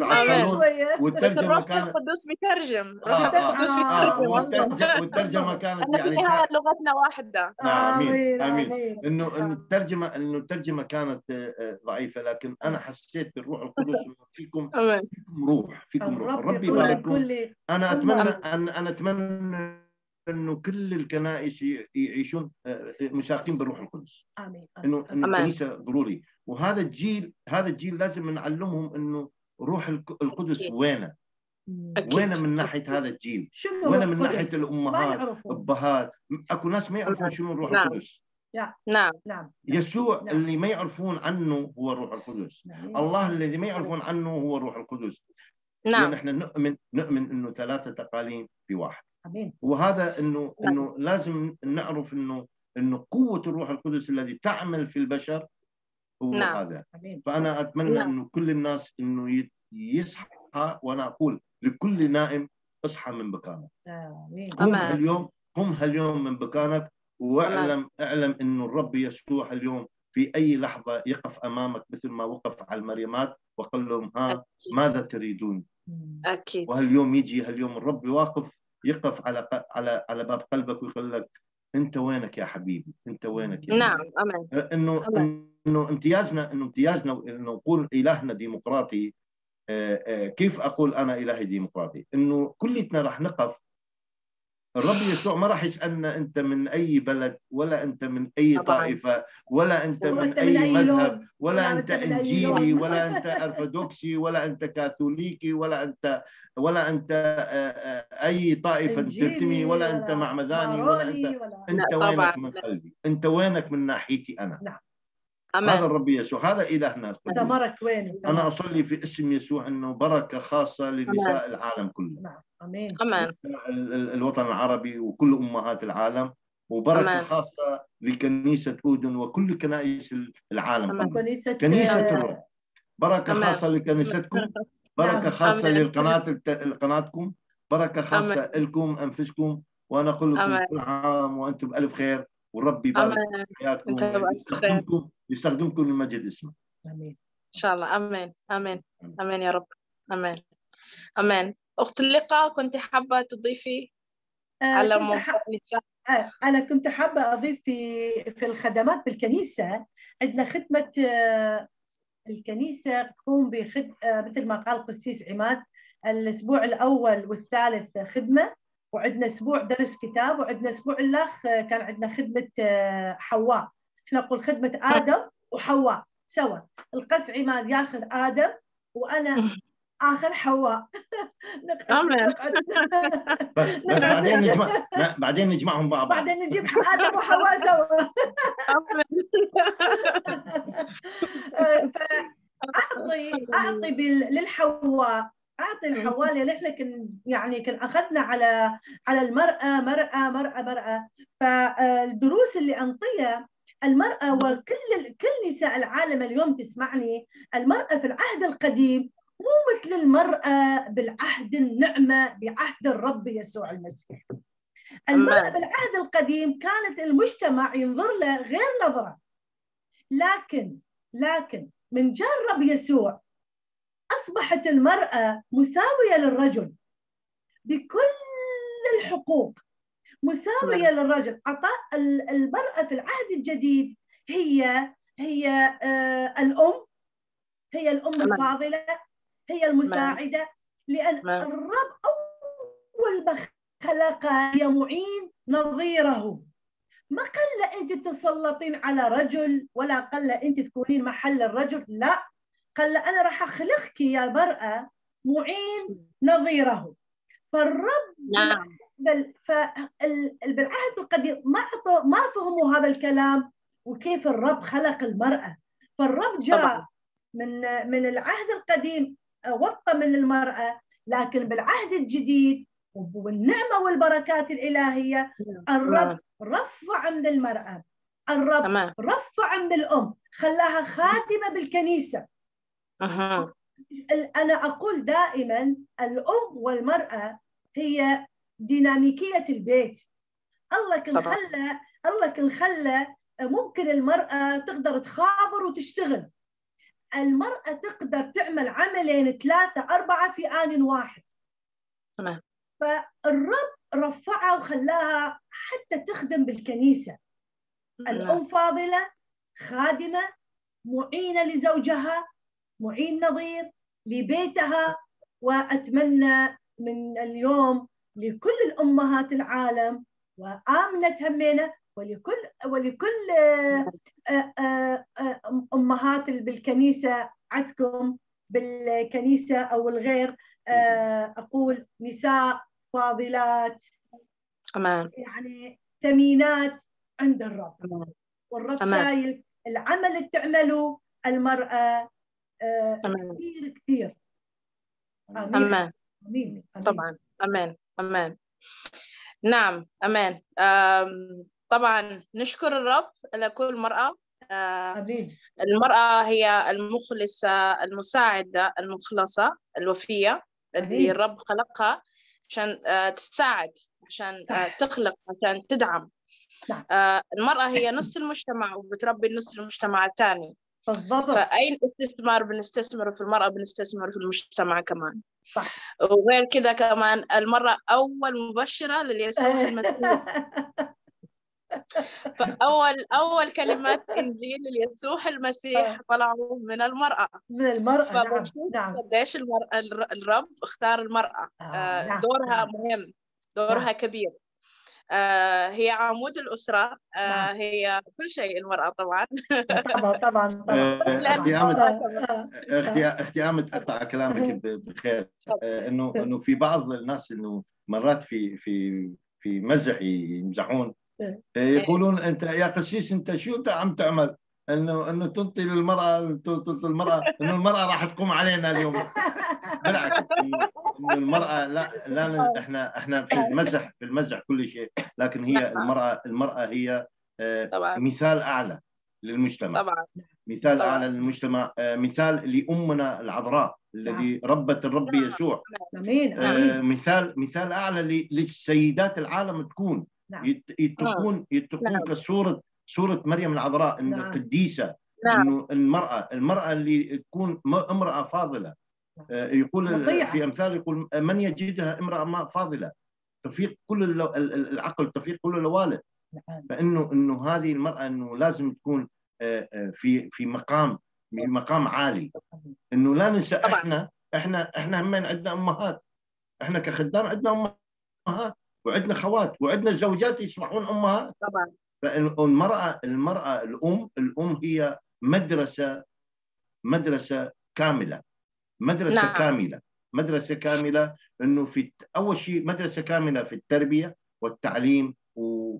شويه والترجمه كانت القدس بيترجم آه آه آه والترجمه والترجمه كانت يعني كانت لغتنا واحده. امين امين انه الترجمه انه الترجمه كانت ضعيفه، لكن انا حسيت بالروح القدس انه فيكم فيكم روح فيكم روح. ربي يبارككم. انا اتمنى ان انا اتمنى انه كل الكنائس يعيشون مشاقين بالروح القدس. امين انه انه الكنيسه ضروري. وهذا الجيل هذا الجيل لازم نعلمهم انه روح القدس وينه؟ وينه من ناحيه هذا الجيل؟ وينه من ناحيه الامهات الابهات؟ اكو ناس ما يعرفون شنو الروح نعم. القدس. نعم نعم يسوع نعم. اللي ما يعرفون عنه هو الروح القدس. نعم. الله الذي ما يعرفون عنه هو الروح القدس. نعم. لان احنا نؤمن نؤمن انه ثلاثه اقاليم في واحد. امين. وهذا انه انه لازم نعرف انه انه قوه الروح القدس الذي تعمل في البشر هو نعم. هذا. أمين. فانا اتمنى نعم. انه كل الناس انه يصحى، وانا اقول لكل نائم اصحى من بكانك. امين. قم هاليوم قم هاليوم من بكانك واعلم اعلم انه الرب يسوع اليوم في اي لحظه يقف امامك مثل ما وقف على المريمات وقال لهم ها أكيد. ماذا تريدون؟ اكيد. وهاليوم يجي هاليوم الرب يواقف يقف على على على باب قلبك ويقول لك انت وينك يا حبيبي؟ انت وينك يا نعم. بني؟ امان. انه أمان. انه امتيازنا انه امتيازنا انه نقول الهنا ديمقراطي. كيف اقول انا الهي ديمقراطي؟ انه كلنا راح نقف. الرب يسوع ما راح يسألنا أنت من أي بلد، ولا أنت من أي طبعا. طائفة، ولا أنت من وأنت أي من أي مذهب، لون، ولا ولا أنت أنت من أي إنجيلي، لون. ولا أنت أرثوذكسي، ولا أنت كاثوليكي، ولا أنت ولا أنت آه، آه، أي طائفة تنتمي، إنجيلي ولا أنت ولا معمداني، ولا أنت ماروني ولا أنت لا طبعا. وينك من قلبي؟ أنت وينك من ناحيتي أنا؟ نعم. هذا امان. الرب يسوع، هذا إلهنا القدوس. ثمرك وين؟ أنا أصلي في اسم يسوع إنه بركة خاصة امان. لنساء العالم كله، نعم. امين. امان. ال- ال- الوطن العربي وكل أمهات العالم، وبركة امان. خاصة لكنيسة أودن وكل كنائس العالم امان. كله. كنيسة كنيسة آه، الرب، بركة امان. خاصة لكنيستكم، بركة نعم. خاصة امان. للقناة الت- قناتكم، بركة خاصة امان. لكم أنفسكم. وأنا أقول لكم امان. كل عام وأنتم بألف خير، والرب يبارك امان. حياتكم انت بألف خير. ويستخدمكم يستخدمكم لمجد اسمه. امين. ان شاء الله. امان. امان. امان يا رب. امان. امان. اخت اللقاء، كنت حابة تضيفي آه على كنت موضوع ح... النساء؟ آه أنا كنت حابة أضيف في في الخدمات بالكنيسة. عندنا خدمة آه الكنيسة تقوم بخد آه مثل ما قال قسيس عماد، الأسبوع الأول والثالث خدمة، وعندنا أسبوع درس كتاب، وعندنا أسبوع الآخر آه كان عندنا خدمة آه حواء. إحنا نقول خدمة آدم وحواء سوا. القس عماد ياخذ آدم وأنا آخذ حواء. نقعد امان. نقعد بس نقعد بعدين نجمع لا بعدين نجمعهم مع بعض. بعدين نجيب آدم وحواء سوا. امان. فأعطي أعطي بال... للحواء، أعطي الحواء، لأن إحنا كن يعني كن أخذنا على على المرأة مرأة مرأة مرأة. فالدروس اللي أنطيها المرأة، وكل كل نساء العالم اليوم تسمعني، المرأة في العهد القديم مو مثل المرأة بالعهد النعمة بعهد الرب يسوع المسيح. المرأة بالعهد القديم كانت المجتمع ينظر له غير نظرة، لكن لكن من جاء الرب يسوع أصبحت المرأة مساوية للرجل بكل الحقوق، مساوية للرجل. عطاء المرأة في العهد الجديد هي هي آه الأم، هي الأم الفاضلة، هي المساعدة، لأن الرب أول ما خلقها هي معين نظيره. ما قال له أنت تسلطين على رجل، ولا قال له أنت تكونين محل الرجل، لا، قال له أنا راح أخلقك يا مرأة معين نظيره. فالرب نعم. بل بالعهد القديم ما ما فهموا هذا الكلام وكيف الرب خلق المرأة. فالرب جاء من من العهد القديم وطى من المرأة، لكن بالعهد الجديد والنعمة والبركات الإلهية الرب رفع من المرأة، الرب أمان. رفع من الأم، خلاها خادمة بالكنيسة. أه. أنا أقول دائما الأم والمرأة هي ديناميكية البيت. الله كن خلى الله كن خلى ممكن المرأة تقدر تخابر وتشتغل، المرأة تقدر تعمل عملين ثلاثة أربعة في آن واحد. أمان. فالرب رفعها وخلاها حتى تخدم بالكنيسة. الأم فاضلة، خادمة، معينة لزوجها، معين نظير لبيتها. وأتمنى من اليوم لكل الأمهات العالم وآمنة همينة، ولكل ولكل أمهات بالكنيسة عندكم بالكنيسة أو الغير، أقول نساء فاضلات، أمان. يعني ثمينات عند الرب. أمان. والرب أمان. شايف العمل اللي تعمله المرأة أمان. كثير كثير. أمان. أمان. أمين. طبعا. أمان. أمان. نعم. أمان. طبعا نشكر الرب لكل مرأة. أمين. المرأة هي المخلصة، المساعدة، المخلصة، الوفية اللي الرب خلقها عشان تساعد، عشان صح. تخلق، عشان تدعم. نعم. آه المرأة هي نص المجتمع وبتربي نص المجتمع الثاني. بالضبط. فأي استثمار بنستثمره في المرأة بنستثمره في المجتمع كمان. صح. وغير كده كمان المرأة أول مبشرة لليسوع المسيح. فأول أول كلمات إنجيل ليسوع المسيح طلعوا من المرأة. من المرأة. نعم فبنشوف نعم. قديش المرأة الرب اختار المرأة. آه. نعم. دورها نعم. مهم، دورها نعم. كبير. آه هي عمود الأسرة. آه نعم. هي كل شيء المرأة طبعا. طبعا طبعا طبعا. اختي آمد طبعاً. اختي اختي آمد اقطع كلامك بخير. آه، انه انه في بعض الناس انه مرات في في في مزح يمزحون، آه، يقولون انت يا قسيس انت شو انت عم تعمل؟ انه انه تنطي للمراه، تنطي المراه انه المراه راح تقوم علينا اليوم. بالعكس، انه انه المراه لا لا احنا احنا في المزح في المزح كل شيء، لكن هي المراه المراه هي آه، طبعا مثال اعلى للمجتمع. طبعا مثال طبعا. اعلى للمجتمع، آه، مثال لامنا العذراء الذي ربت الرب نعم. يسوع. امين آه، امين. مثال مثال اعلى ل- للسيدات العالم تكون نعم. يت- يتقون يتقون نعم. كصوره صوره مريم العذراء، انه نعم. قديسه، نعم. انه المراه المراه اللي تكون م- امراه فاضله. آه، يقول مطيعة. في امثال يقول من يجدها امراه ما فاضله تفيق كل اللو- ال- ال- العقل، تفيق كل الوالد. نعم. فانه انه هذه المراه انه لازم تكون آه، آه، في في مقام في مقام عالي. انه لا ننسى طبعا. احنا احنا احنا هم عندنا امهات، احنا كخدام عندنا امهات وعندنا خوات وعندنا زوجات يصبحون امهات. طبعا. فالمراه المراه الام الام هي مدرسه مدرسه كامله مدرسه نعم. كامله مدرسه كامله. انه في اول شيء مدرسه كامله في التربيه والتعليم. ولا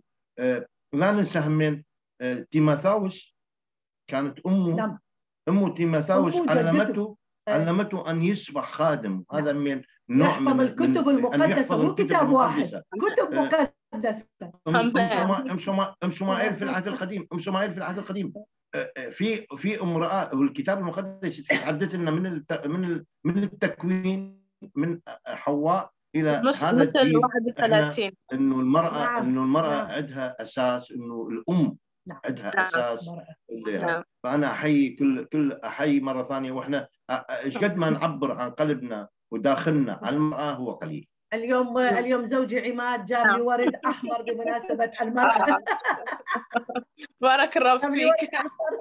ننسى همين آه، تيماثاوس كانت امه نعم. امه تيماثاوس أمه علمته جدته. علمته ان يصبح خادم. هذا نعم. من نوع يحفظ من الكتب من ان المقدسة، يحفظ مو الكتب كتاب واحد، المقدسه. كتب آه، مقدسة. ام ام أمين. شما ام شما ام شمائيل في العهد القديم ام شمائيل في العهد القديم آه، آه، في في امراه، والكتاب المقدس يتحدث لنا من الت- من ال- من التكوين من حواء الى نص هذا مثل الجيل. واحد احنا وثلاثين. انه المراه نعم. انه المراه نعم. عندها اساس، انه الام نعم. عندها نعم. اساس مرأة. اللي هذا. نعم. فانا احيي كل كل احيي مره ثانيه. واحنا ايش قد ما نعبر عن قلبنا وداخلنا عن المراه هو قليل. اليوم اليوم زوجي عماد جاب لي نعم. ورد احمر بمناسبة المرأة. آه. بارك الرب جاب لي فيك. ورد أحمر.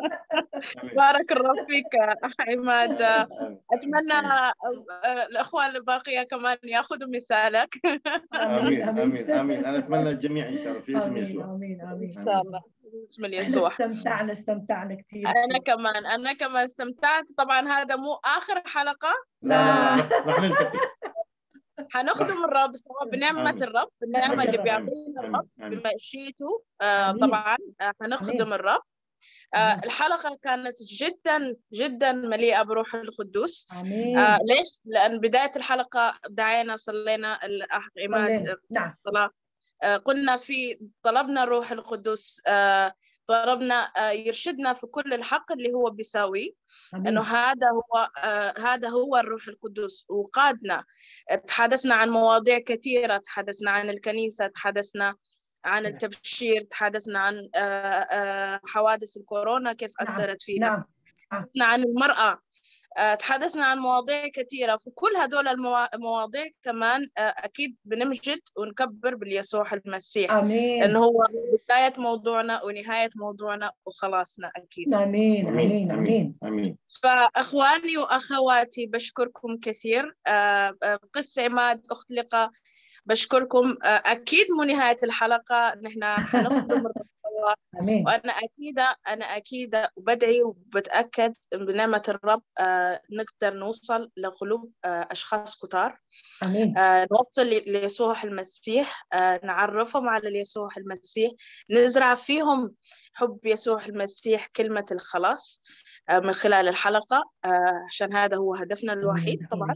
بارك الرب فيك أخ عماد. آمين. آمين. أتمنى آه، الأخوة الباقية كمان ياخذوا مثالك. امين امين امين امين. امين. انا اتمنى الجميع ان شاء الله في اسم امين يسوع. امين امين. إن شاء الله باسم احنا يسوع. استمتعنا استمتعنا كثير أنا كثير. كمان أنا كمان استمتعت. طبعا هذا مو آخر حلقة. لا لا لا. لا راح نلتقي. حنخدم الرب سوا بنعمة آمين. الرب، بالنعمة نعمة اللي امين الرب. بيعطينا الرب امين امين بمشيئته. آه امين طبعا آه حنخدم امين الرب. آه امين الحلقة كانت جدا جدا مليئة بروح القدوس. آه امين. ليش؟ لأن بداية الحلقة دعينا صلينا الأخ عماد صلينا. نعم. الصلاة. آه قلنا في طلبنا الروح القدس. آه طلبنا آه يرشدنا في كل الحق اللي هو بيساويه. انه امين. هذا هو آه هذا هو الروح القدس وقادنا. تحدثنا عن مواضيع كثيرة، تحدثنا عن الكنيسة، تحدثنا عن نعم. التبشير، تحدثنا عن آه آه حوادث الكورونا كيف نعم. أثرت فينا، نعم. تحدثنا عن المرأة. آه، تحدثنا عن مواضيع كثيرة. في كل هدول الموا- المواضيع كمان آه، أكيد بنمجد ونكبر باليسوع المسيح، امين لأنه هو بداية موضوعنا ونهاية موضوعنا وخلاصنا أكيد. امين امين امين امين. امين. فأخواني وأخواتي بشكركم كثير. آه، آه، قس عماد، أخت لقاء، بشكركم. آه، أكيد مو نهاية الحلقة، نحن حنخدم الرب سوا. امين وأنا أكيدة أنا أكيدة وبدعي وبتأكد إن بنعمة الرب آه، نقدر نوصل لقلوب آه، أشخاص كتار. امين. آه، نوصل ل- ليسوع المسيح. آه، نعرفهم على يسوع المسيح، نزرع فيهم حب يسوع المسيح، كلمة الخلاص آه، من خلال الحلقة. آه، عشان هذا هو هدفنا الوحيد طبعا.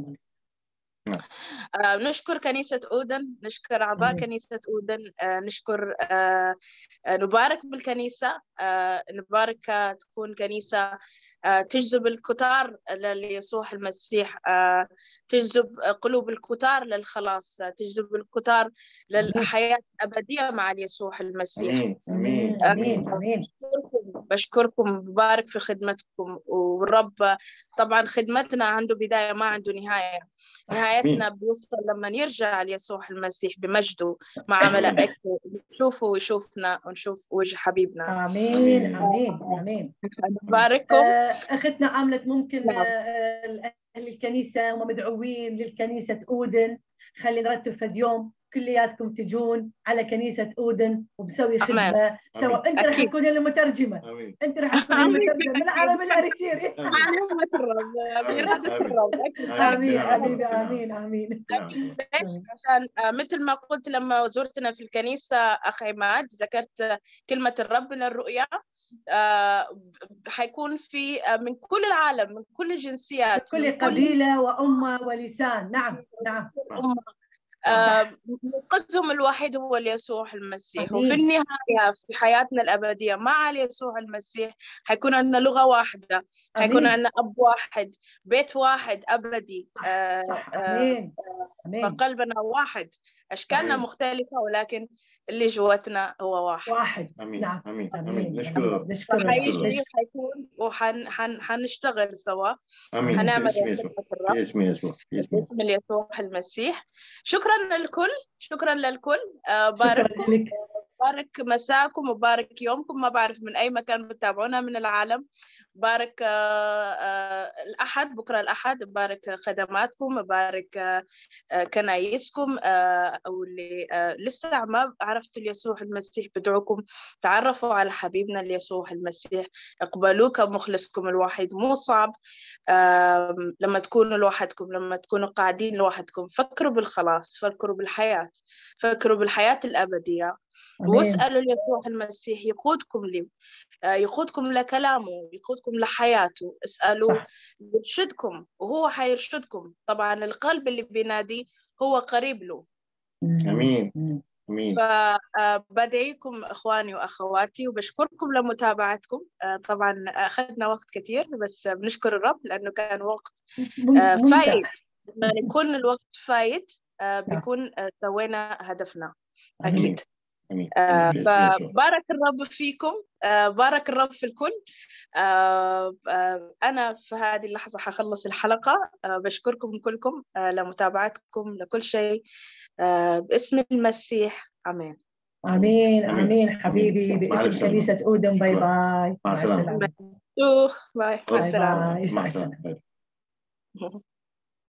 آه، نشكر كنيسة أودن، نشكر أعضاء امين كنيسة أودن. آه، نشكر آه، آه، نبارك بالكنيسة. آه، نبارك تكون كنيسة تجذب الكتار ليسوع المسيح، تجذب قلوب الكتار للخلاص، تجذب الكتار للحياة الأبدية مع يسوع المسيح. امين امين امين امين. بشكركم بشكركم ببارك في خدمتكم، والرب طبعا خدمتنا عنده بداية ما عنده نهاية. نهايتنا بيوصل لما يرجع ليسوع المسيح بمجده مع ملائكته، نشوفه ويشوفنا ونشوف وجه حبيبنا. امين امين امين. ببارككم. اختنا عملت ممكن اهل الكنيسه هم مدعوين للكنيسه اودن، خلي نرتب في اليوم كلياتكم تجون على كنيسة أودن وبسوي خدمة سوا. أنت راح تكوني المترجمة، أنت راح تكوني المترجمة من العربي للأريتري. عن الرب بإرادة الرب. آمين حبيبي آمين آمين. ليش؟ عشان مثل ما قلت لما زرتنا في الكنيسة أخ عماد، ذكرت كلمة الرب للرؤيا. آه حيكون في من كل العالم، من كل الجنسيات، من كل قبيلة وأمة ولسان. نعم نعم. آه منقذهم الوحيد هو يسوع المسيح. أمين. وفي النهاية في حياتنا الأبدية مع يسوع المسيح حيكون عندنا لغة واحدة، حيكون عندنا أب واحد، بيت واحد أبدي. صح. آه صح. أمين. آه فقلبنا واحد، أشكالنا أمين. مختلفة، ولكن اللي جواتنا هو واحد. واحد. أمين. نعم. أمين. أمين. نشكر نشكر حيجي حيكون وحن حن حنشتغل سوا. أمين. حنعمل في اسم يسوع، في اسم يسوع، باسم يسوع المسيح. شكرا للكل، شكرا للكل. آه بارككم، بارك مساكم وبارك يومكم. ما بعرف من أي مكان بتتابعونا من العالم. بارك آه آه الأحد، بكرة الأحد، بارك خدماتكم، بارك آه آه كنايسكم. آه أو اللي آه لسه ما عرفتوا يسوع المسيح، بدعوكم تعرفوا على حبيبنا يسوع المسيح، اقبلوه كمخلصكم الوحيد. مو صعب. آه لما تكونوا لوحدكم، لما تكونوا قاعدين لوحدكم، فكروا بالخلاص، فكروا بالحياة، فكروا بالحياة الأبدية. أمين. واسألوا يسوع المسيح يقودكم لي، يقودكم لكلامه، يقودكم لحياته. اسألوا يرشدكم وهو حيرشدكم. طبعا القلب اللي بينادي هو قريب له. أمين أمين. فبدعيكم إخواني وأخواتي وبشكركم لمتابعتكم. طبعا أخذنا وقت كثير، بس بنشكر الرب لأنه كان وقت فايت. لما يكون الوقت فايت بيكون سوينا هدفنا. أكيد. أمين. آه فبارك الرب فيكم. آه بارك الرب في الكل. آه آه أنا في هذه اللحظة حخلص الحلقة. آه بشكركم كلكم آه لمتابعتكم لكل شيء. آه باسم المسيح. آمين. آمين آمين حبيبي. باسم كنيسة أودن. باي باي. مع السلامة. باي باي. مع السلامة.